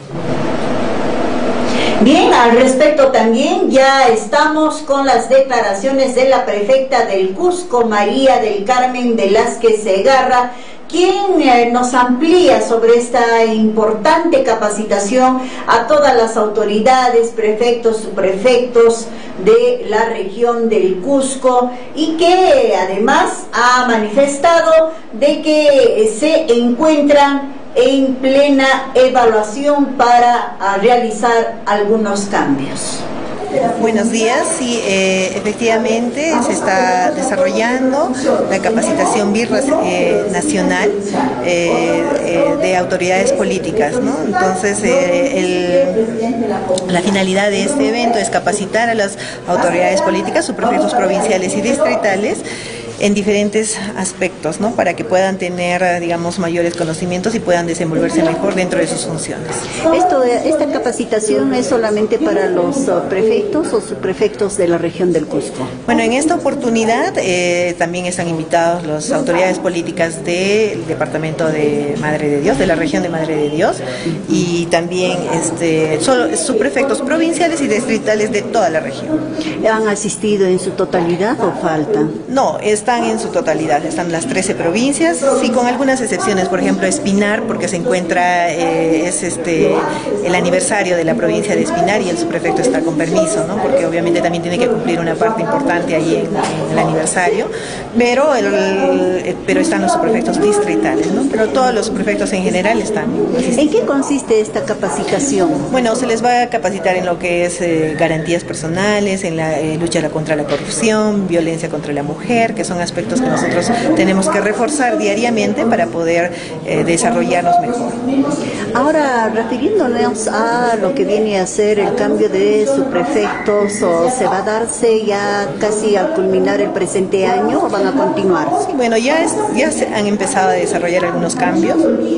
Bien, al respecto también ya estamos con las declaraciones de la prefecta del Cusco, María del Carmen Velázquez Segarra, quien nos amplía sobre esta importante capacitación a todas las autoridades, prefectos, subprefectos de la región del Cusco, y que además ha manifestado de que se encuentran en plena evaluación para realizar algunos cambios. Buenos días, sí, efectivamente se está desarrollando la capacitación BIRRAS nacional de autoridades políticas, ¿no? Entonces, la finalidad de este evento es capacitar a las autoridades políticas, subprefectos provinciales y distritales, en diferentes aspectos, ¿no? Para que puedan tener, digamos, mayores conocimientos y puedan desenvolverse mejor dentro de sus funciones. ¿Esta capacitación es solamente para los prefectos o subprefectos de la región del Cusco? Bueno, en esta oportunidad también están invitados las autoridades políticas del departamento de Madre de Dios, de la región de Madre de Dios, y también solo subprefectos provinciales y distritales de toda la región. ¿Han asistido en su totalidad o faltan? No, están en su totalidad, están las 13 provincias, sí, con algunas excepciones, por ejemplo Espinar, porque se encuentra, es el aniversario de la provincia de Espinar y el subprefecto está con permiso, ¿no? Porque obviamente también tiene que cumplir una parte importante ahí en el aniversario, pero están los subprefectos distritales, ¿no? Pero todos los subprefectos en general están. ¿En qué consiste esta capacitación? Bueno, se les va a capacitar en lo que es garantías personales, en la lucha contra la corrupción, violencia contra la mujer, que son aspectos que nosotros tenemos que reforzar diariamente para poder desarrollarnos mejor. Ahora, refiriéndonos a lo que viene a ser el cambio de subprefectos, ¿se va a darse ya casi al culminar el presente año o van a continuar? Sí, bueno, ya se han empezado a desarrollar algunos cambios.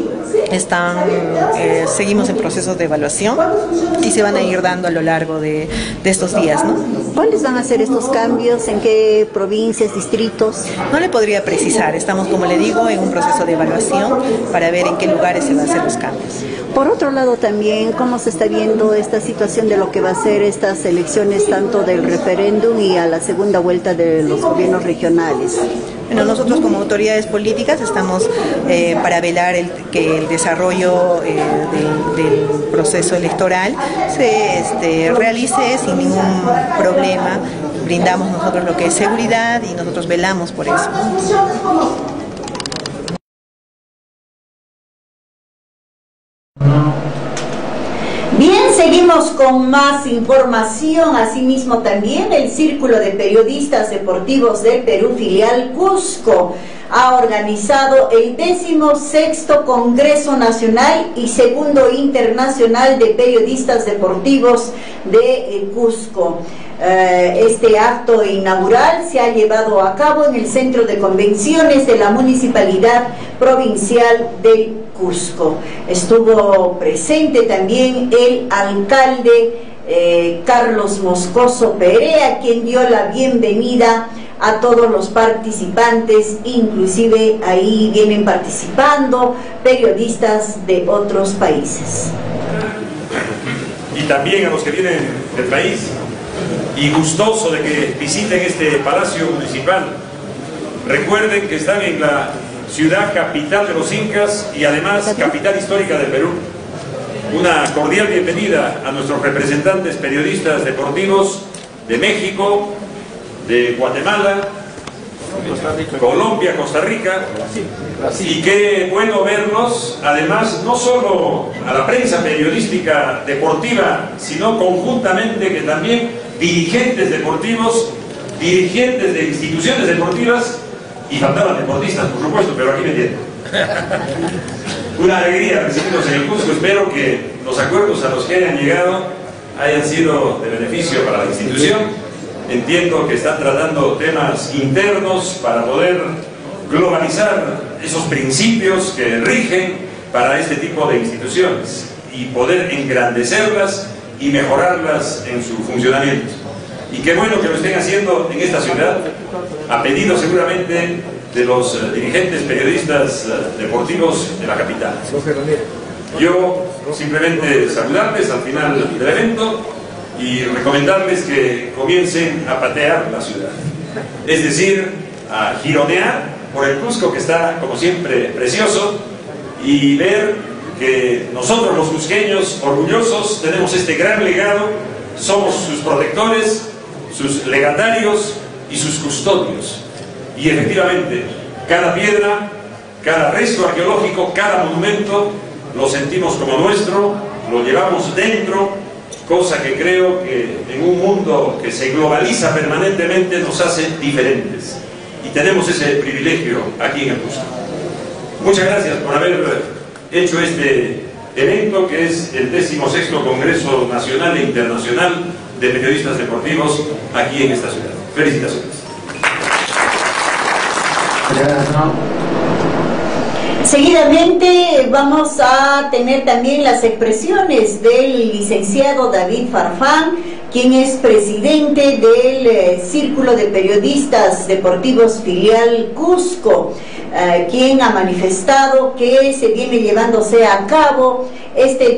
Seguimos en procesos de evaluación y se van a ir dando a lo largo de estos días, ¿no? ¿Cuáles van a ser estos cambios? ¿En qué provincias, distritos? No le podría precisar, estamos, como le digo, en un proceso de evaluación para ver en qué lugares se van a hacer los cambios. Por otro lado también, ¿cómo se está viendo esta situación de lo que va a ser estas elecciones, tanto del referéndum y a la segunda vuelta de los gobiernos regionales? Bueno, nosotros como autoridades políticas estamos para velar que el desarrollo del proceso electoral se realice sin ningún problema. Brindamos nosotros lo que es seguridad y nosotros velamos por eso. Bien, seguimos con más información. Asimismo también el Círculo de Periodistas Deportivos del Perú, filial Cusco, ha organizado el 16º Congreso Nacional y 2º Internacional de Periodistas Deportivos de Cusco. Este acto inaugural se ha llevado a cabo en el Centro de Convenciones de la Municipalidad Provincial del Cusco. Estuvo presente también el alcalde Carlos Moscoso Perea, quien dio la bienvenida a todos los participantes, inclusive ahí vienen participando periodistas de otros países. Y también a los que vienen del país, y gustoso de que visiten este Palacio Municipal. Recuerden que están en la ciudad capital de los Incas y además capital histórica del Perú. Una cordial bienvenida a nuestros representantes periodistas deportivos de México, de Guatemala, Colombia, Costa Rica, y qué bueno vernos, además, no solo a la prensa periodística deportiva, sino conjuntamente que también dirigentes deportivos, dirigentes de instituciones deportivas, y faltaban deportistas, por supuesto, pero aquí me entienden. Una alegría recibirlos en el Cusco. Espero que los acuerdos a los que hayan llegado hayan sido de beneficio para la institución. Entiendo que están tratando temas internos para poder globalizar esos principios que rigen para este tipo de instituciones y poder engrandecerlas y mejorarlas en su funcionamiento. Y qué bueno que lo estén haciendo en esta ciudad, a pedido seguramente de los dirigentes periodistas deportivos de la capital. Yo simplemente saludarles al final del evento y recomendarles que comiencen a patear la ciudad, es decir, a gironear por el Cusco, que está como siempre precioso, y ver que nosotros los cusqueños orgullosos tenemos este gran legado, somos sus protectores, sus legatarios y sus custodios. Y efectivamente, cada piedra, cada resto arqueológico, cada monumento lo sentimos como nuestro, lo llevamos dentro, cosa que creo que en un mundo que se globaliza permanentemente nos hace diferentes. Y tenemos ese privilegio aquí en el Cusco. Muchas gracias por haber hecho este evento, que es el 16º Congreso Nacional e Internacional de Periodistas Deportivos aquí en esta ciudad. Felicitaciones. Seguidamente vamos a tener también las expresiones del licenciado David Farfán, quien es presidente del Círculo de Periodistas Deportivos Filial Cusco, quien ha manifestado que se viene llevándose a cabo este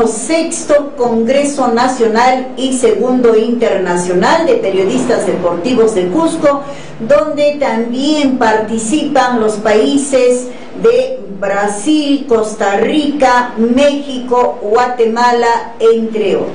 16º Congreso Nacional y Segundo Internacional de Periodistas Deportivos de Cusco, donde también participan los países de Brasil, Costa Rica, México, Guatemala, entre otros.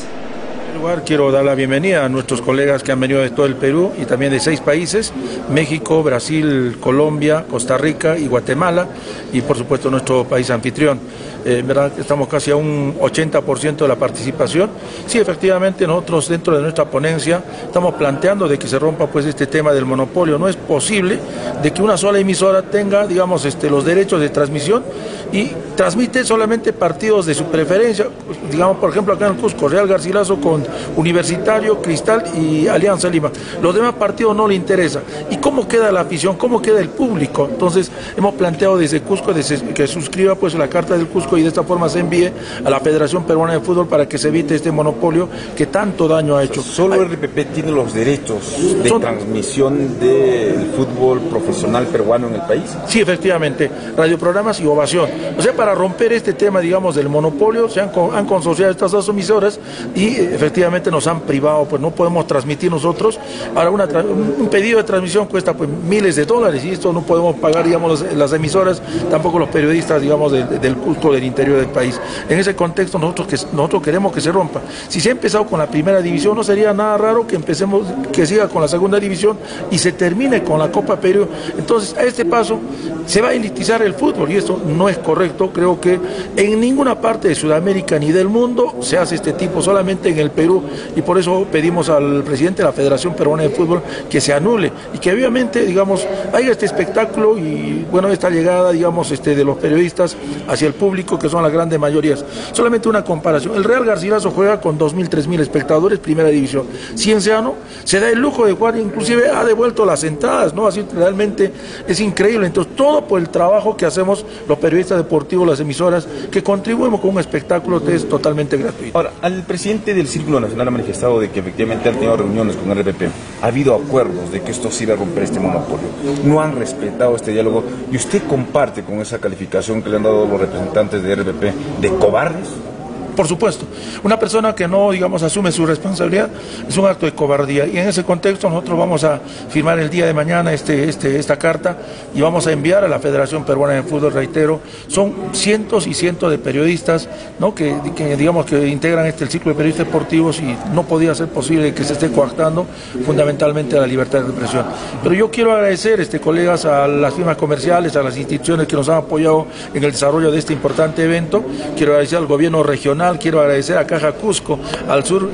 En primer lugar, quiero dar la bienvenida a nuestros colegas que han venido de todo el Perú y también de 6 países, México, Brasil, Colombia, Costa Rica y Guatemala, y por supuesto nuestro país anfitrión. En verdad estamos casi a un 80% de la participación. Sí, efectivamente nosotros dentro de nuestra ponencia estamos planteando de que se rompa pues este tema del monopolio. No es posible de que una sola emisora tenga, digamos, los derechos de transmisión y transmite solamente partidos de su preferencia, digamos por ejemplo acá en el Cusco, Real Garcilaso con Universitario, Cristal y Alianza Lima. Los demás partidos no le interesa. ¿Y cómo queda la afición? ¿Cómo queda el público? Entonces hemos planteado desde Cusco que suscriba pues la Carta del Cusco y de esta forma se envíe a la Federación Peruana de Fútbol para que se evite este monopolio que tanto daño ha hecho. ¿Solo RPP tiene los derechos de transmisión del fútbol profesional peruano en el país? Sí, efectivamente, radioprogramas y Ovación. O sea, para romper este tema, digamos, del monopolio, se han consorciado estas 2 emisoras y efectivamente nos han privado, pues no podemos transmitir nosotros. Ahora un pedido de transmisión cuesta pues miles de dólares y esto no podemos pagar, digamos, las emisoras, tampoco los periodistas, digamos, del Cusco, del interior del país. En ese contexto nosotros queremos que se rompa. Si se ha empezado con la primera división, no sería nada raro que siga con la segunda división y se termine con la Copa Perú. Entonces, a este paso se va a elitizar el fútbol y esto no es correcto. Creo que en ninguna parte de Sudamérica ni del mundo se hace este tipo, solamente en el Perú, y por eso pedimos al presidente de la Federación Peruana de Fútbol que se anule y que obviamente, digamos, haya este espectáculo y bueno, esta llegada, digamos, de los periodistas hacia el público, que son las grandes mayorías. Solamente una comparación: el Real Garcilaso juega con 2.000, 3.000 espectadores, primera división. Cienciano se da el lujo de jugar, inclusive ha devuelto las entradas, ¿no? Así realmente es increíble. Entonces, todo por el trabajo que hacemos los periodistas deportivos, las emisoras, que contribuimos con un espectáculo que es totalmente gratuito. Ahora, el presidente del Círculo Nacional ha manifestado de que efectivamente han tenido reuniones con RPP. Ha habido acuerdos de que esto sí va a romper este monopolio. No han respetado este diálogo y usted comparte con esa calificación que le han dado los representantes de RPP de cobardes. Por supuesto, una persona que no, digamos, asume su responsabilidad es un acto de cobardía, y en ese contexto nosotros vamos a firmar el día de mañana esta carta y vamos a enviar a la Federación Peruana de Fútbol. Reitero, son cientos y cientos de periodistas, ¿no? que digamos que integran el ciclo de periodistas deportivos, y no podía ser posible que se esté coartando fundamentalmente la libertad de expresión. Pero yo quiero agradecer, colegas, a las firmas comerciales, a las instituciones que nos han apoyado en el desarrollo de este importante evento. Quiero agradecer al gobierno regional, quiero agradecer a Caja Cusco, al sur.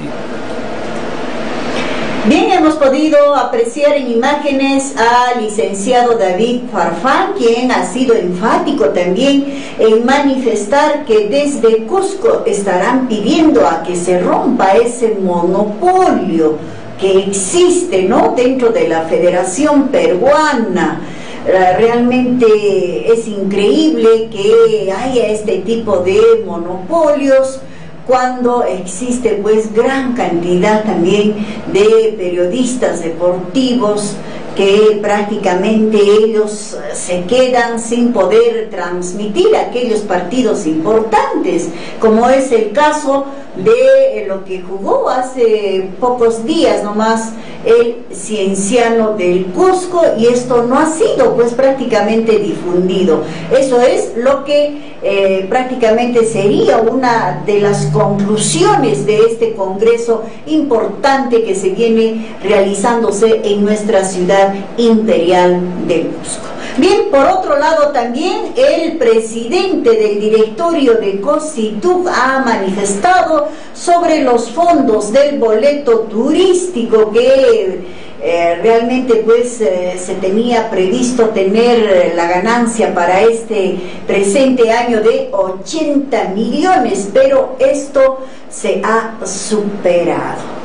Bien, hemos podido apreciar en imágenes al licenciado David Farfán, quien ha sido enfático también en manifestar que desde Cusco estarán pidiendo a que se rompa ese monopolio que existe, ¿no?, dentro de la Federación Peruana. Realmente es increíble que haya este tipo de monopolios cuando existe pues gran cantidad también de periodistas deportivos que prácticamente ellos se quedan sin poder transmitir aquellos partidos importantes, como es el caso de lo que jugó hace pocos días nomás el Cienciano del Cusco, y esto no ha sido pues prácticamente difundido. Eso es lo que prácticamente sería una de las conclusiones de este congreso importante que se viene realizándose en nuestra ciudad imperial del Cusco. Bien, por otro lado también el presidente del directorio de COSITUC ha manifestado sobre los fondos del boleto turístico que realmente pues se tenía previsto tener la ganancia para este presente año de 80 millones, pero esto se ha superado.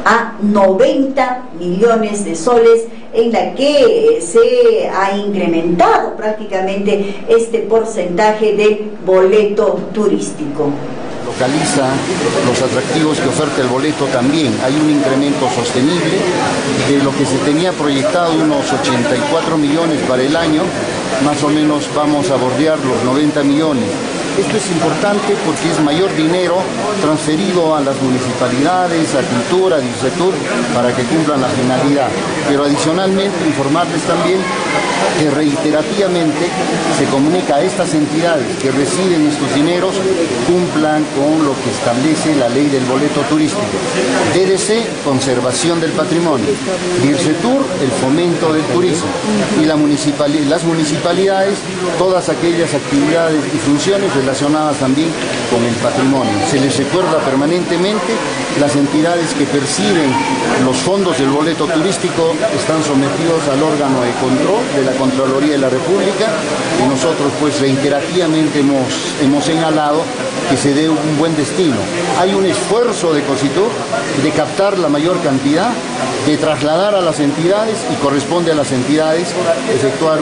a 90 millones de soles, en la que se ha incrementado prácticamente este porcentaje de boleto turístico. Localiza los atractivos que oferta el boleto también. Hay un incremento sostenible de lo que se tenía proyectado, unos 84 millones para el año, más o menos vamos a bordear los 90 millones. Esto es importante porque es mayor dinero transferido a las municipalidades, a Cultura, a DIRCETUR, para que cumplan la finalidad. Pero adicionalmente informarles también que reiterativamente se comunica a estas entidades que reciben estos dineros cumplan con lo que establece la ley del boleto turístico. DDC, conservación del patrimonio. DIRCETUR, el fomento del turismo. Y las municipalidades, todas aquellas actividades y funciones relacionadas también con el patrimonio. Se les recuerda permanentemente, las entidades que perciben los fondos del boleto turístico están sometidos al órgano de control de la Contraloría de la República, y nosotros pues reiterativamente hemos señalado que se dé un buen destino. Hay un esfuerzo de COSITUR de captar la mayor cantidad, de trasladar a las entidades, y corresponde a las entidades efectuar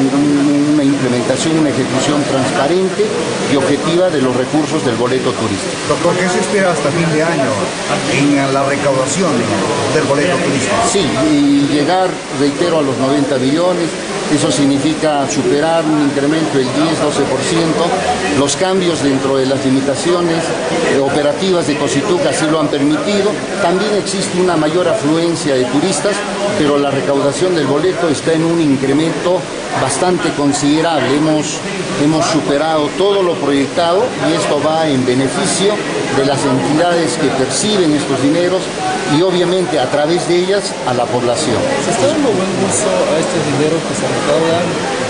una implementación, una ejecución transparente y objetiva de los recursos del boleto turístico. Doctor, ¿qué se espera hasta fin de año en la recaudación del boleto turístico? Sí, y llegar, reitero, a los 90 millones. Eso significa superar un incremento del 10-12%. Los cambios dentro de las limitaciones operativas de COSITUC así lo han permitido. También existe una mayor afluencia de turistas, pero la recaudación del boleto está en un incremento bastante considerable. Hemos superado todo lo proyectado, y esto va en beneficio de las entidades que perciben estos dineros y obviamente a través de ellas a la población. ¿Se está dando buen uso a este dinero que se recauda?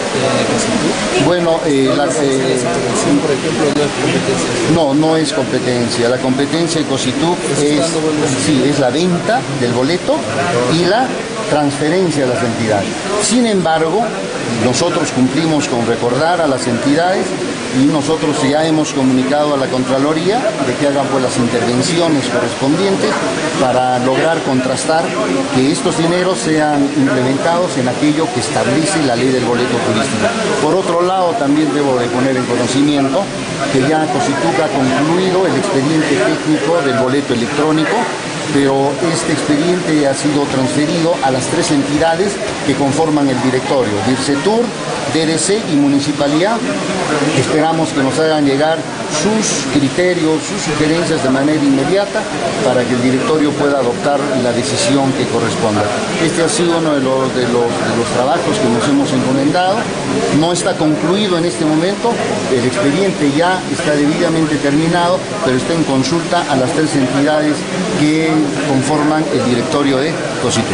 Bueno, por ejemplo, no es competencia. No es competencia. La competencia de COSITUC es la venta del boleto y la transferencia a las entidades. Sin embargo, nosotros cumplimos con recordar a las entidades, y nosotros ya hemos comunicado a la Contraloría de que hagan pues las intervenciones correspondientes para lograr contrastar que estos dineros sean implementados en aquello que establece la ley del boleto turístico. Por otro lado, también debo de poner en conocimiento que ya COSITUC ha concluido el expediente técnico del boleto electrónico, pero este expediente ha sido transferido a las 3 entidades que conforman el directorio, DIRCETUR, DDC y Municipalidad. Esperamos que nos hagan llegar sus criterios, sus sugerencias de manera inmediata para que el directorio pueda adoptar la decisión que corresponda. Este ha sido uno de los trabajos que nos hemos encomendado. No está concluido en este momento, el expediente ya está debidamente terminado, pero está en consulta a las 3 entidades que conforman el directorio de COSITUC.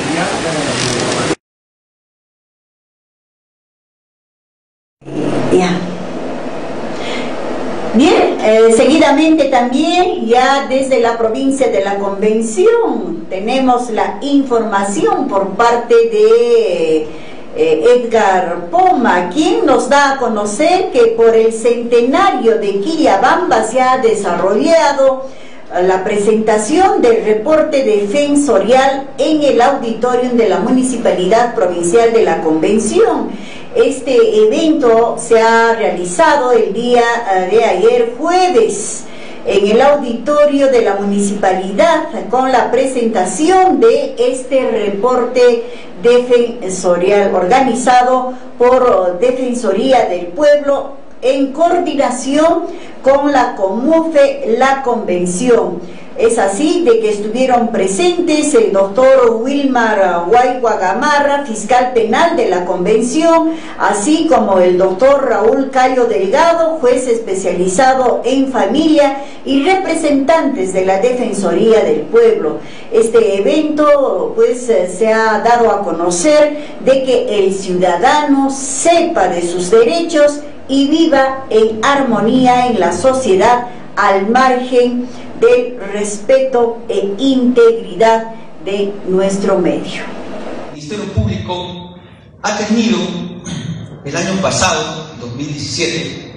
Bien, seguidamente también ya desde la provincia de la Convención tenemos la información por parte de Edgar Poma, quien nos da a conocer que por el centenario de Quillabamba se ha desarrollado la presentación del reporte defensorial en el auditorium de la Municipalidad Provincial de la Convención. Este evento se ha realizado el día de ayer jueves en el auditorio de la municipalidad, con la presentación de este reporte defensorial organizado por Defensoría del Pueblo en coordinación con la COMUFE, la Convención. Es así de que estuvieron presentes el doctor Wilmar Guayua Gamarra, fiscal penal de la Convención, así como el doctor Raúl Cayo Delgado, juez especializado en familia, y representantes de la Defensoría del Pueblo. Este evento pues se ha dado a conocer de que el ciudadano sepa de sus derechos y viva en armonía en la sociedad, al margen del respeto e integridad de nuestro medio. El Ministerio Público ha tenido el año pasado, 2017,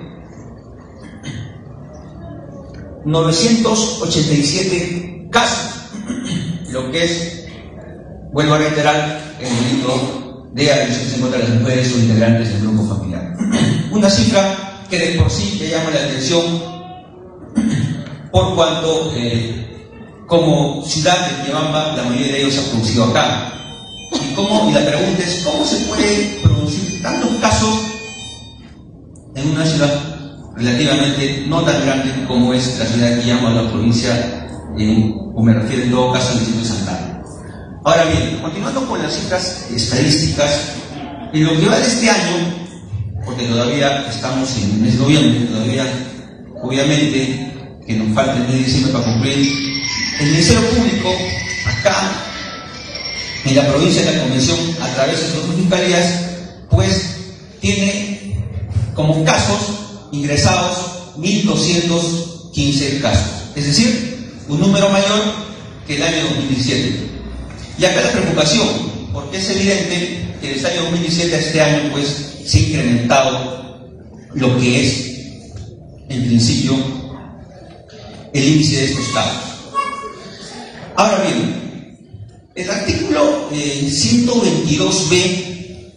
987 casos, lo lo que es, vuelvo a reiterar, el delito de agresiones en contra de las mujeres o integrantes del grupo familiar. Una cifra que de por sí me llama la atención por cuanto como ciudad de Riobamba la mayoría de ellos se ha producido acá. Y la pregunta es, ¿cómo se puede producir tantos casos en una ciudad relativamente no tan grande como es la ciudad de Quillamba, la provincia, o me refiero en todo caso al distrito de Santa Ana? Ahora bien, continuando con las cifras estadísticas, en lo que va de este año, porque todavía estamos en el mes de noviembre, todavía obviamente que nos falta el mes de diciembre para cumplir, el Ministerio Público acá en la provincia de la Convención, a través de sus fiscalías, pues tiene como casos ingresados 1.215 casos, es decir, un número mayor que el año 2017. Y acá la preocupación, porque es evidente que desde el año 2017 a este año pues se ha incrementado lo que es, en principio, el índice de estos casos. Ahora bien, el artículo 122b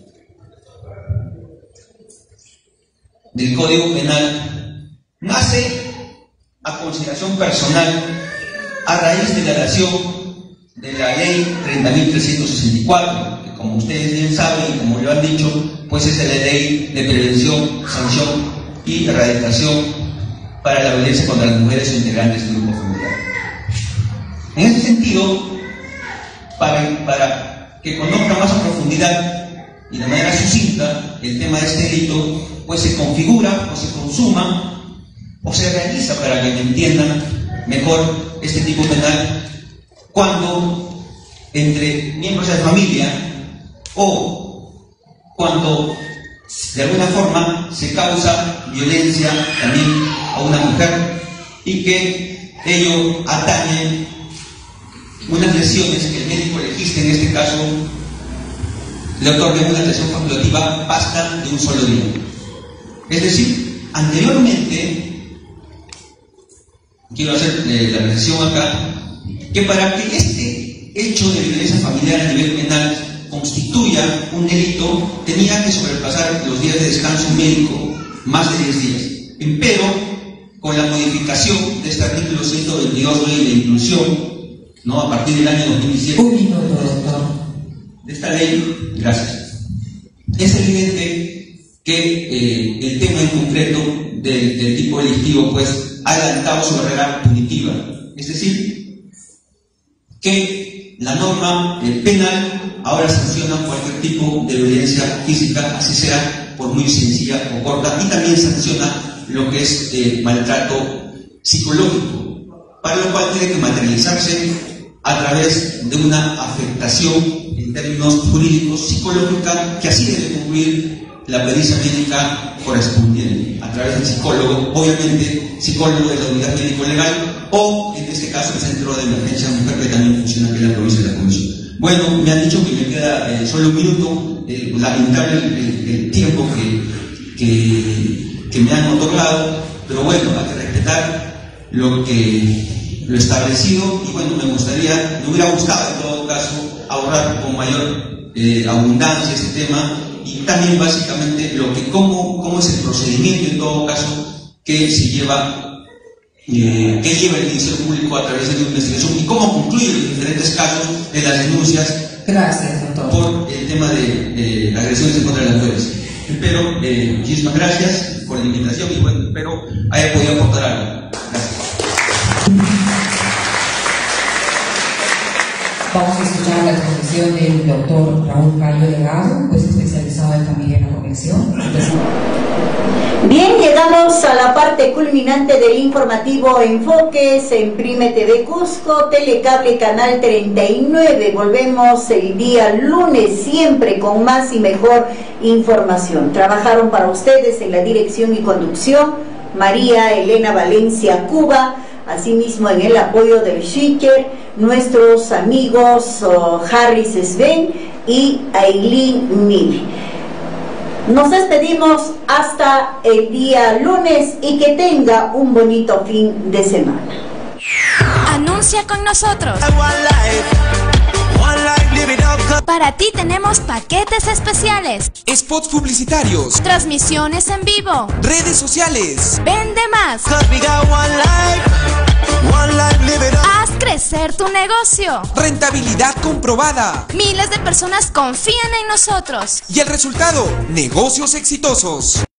del Código Penal nace a consideración personal a raíz de la dación de la ley 30.364, que como ustedes bien saben y como lo han dicho, pues es la ley de prevención, sanción y erradicación para la violencia contra las mujeres o integrantes del grupo familiar. En ese sentido, para que conozcan más a profundidad y de manera sucinta el tema de este delito, pues se configura o se consuma o se realiza, para que me entiendan mejor este tipo penal, cuando entre miembros de la familia o cuando de alguna forma se causa violencia también a una mujer y que ello atañe unas lesiones que el médico legista en este caso le otorgue una atención facultativa basta de un solo día. Es decir, anteriormente, quiero hacer la precisión acá, que para que este hecho de violencia familiar a nivel penal constituya un delito, tenía que sobrepasar los días de descanso médico, más de 10 días. Empero, con la modificación de este artículo 122 de la inclusión, ¿no?, a partir del año 2017, de esta ley, gracias, es evidente que el tema en concreto del tipo delictivo pues ha adelantado su barrera punitiva, es decir, que la norma penal ahora sanciona cualquier tipo de violencia física, así sea por muy sencilla o corta, y también sanciona lo que es maltrato psicológico, para lo cual tiene que materializarse a través de una afectación en términos jurídicos psicológica, que así debe concluir la pericia médica correspondiente a través del psicólogo, obviamente psicólogo de la unidad médico-legal o en este caso el Centro de Emergencia Mujer, que también funciona aquí en la provincia de la Convención. Bueno, me han dicho que me queda solo un minuto, lamentable el tiempo que me han otorgado, pero bueno, hay que respetar lo establecido, y bueno, me hubiera gustado en todo caso ahorrar con mayor abundancia este tema, y también básicamente cómo es el procedimiento en todo caso que se lleva, que lleva el Ministerio Público a través de la investigación, y cómo concluyen los diferentes casos de las denuncias. Gracias, doctor. Por el tema de agresiones en contra de las mujeres. Espero, muchísimas gracias por la invitación, y bueno, espero haya podido aportar algo. Gracias. Vamos a escuchar la exposición del doctor Raúl Cayo Delgado, pues especializado en familia en la Convención. Bien, llegamos a la parte culminante del informativo Enfoques en Prime TV Cusco, Telecable Canal 39. Volvemos el día lunes, siempre con más y mejor información. Trabajaron para ustedes en la dirección y conducción María Elena Valencia Cuba, asimismo en el apoyo del Shiker, nuestros amigos Harris Sven y Aileen Mil. Nos despedimos hasta el día lunes y que tenga un bonito fin de semana. Anuncia con nosotros. Para ti tenemos paquetes especiales, spots publicitarios, transmisiones en vivo, redes sociales. Vende más. Haz crecer tu negocio. Rentabilidad comprobada. Miles de personas confían en nosotros. Y el resultado, negocios exitosos.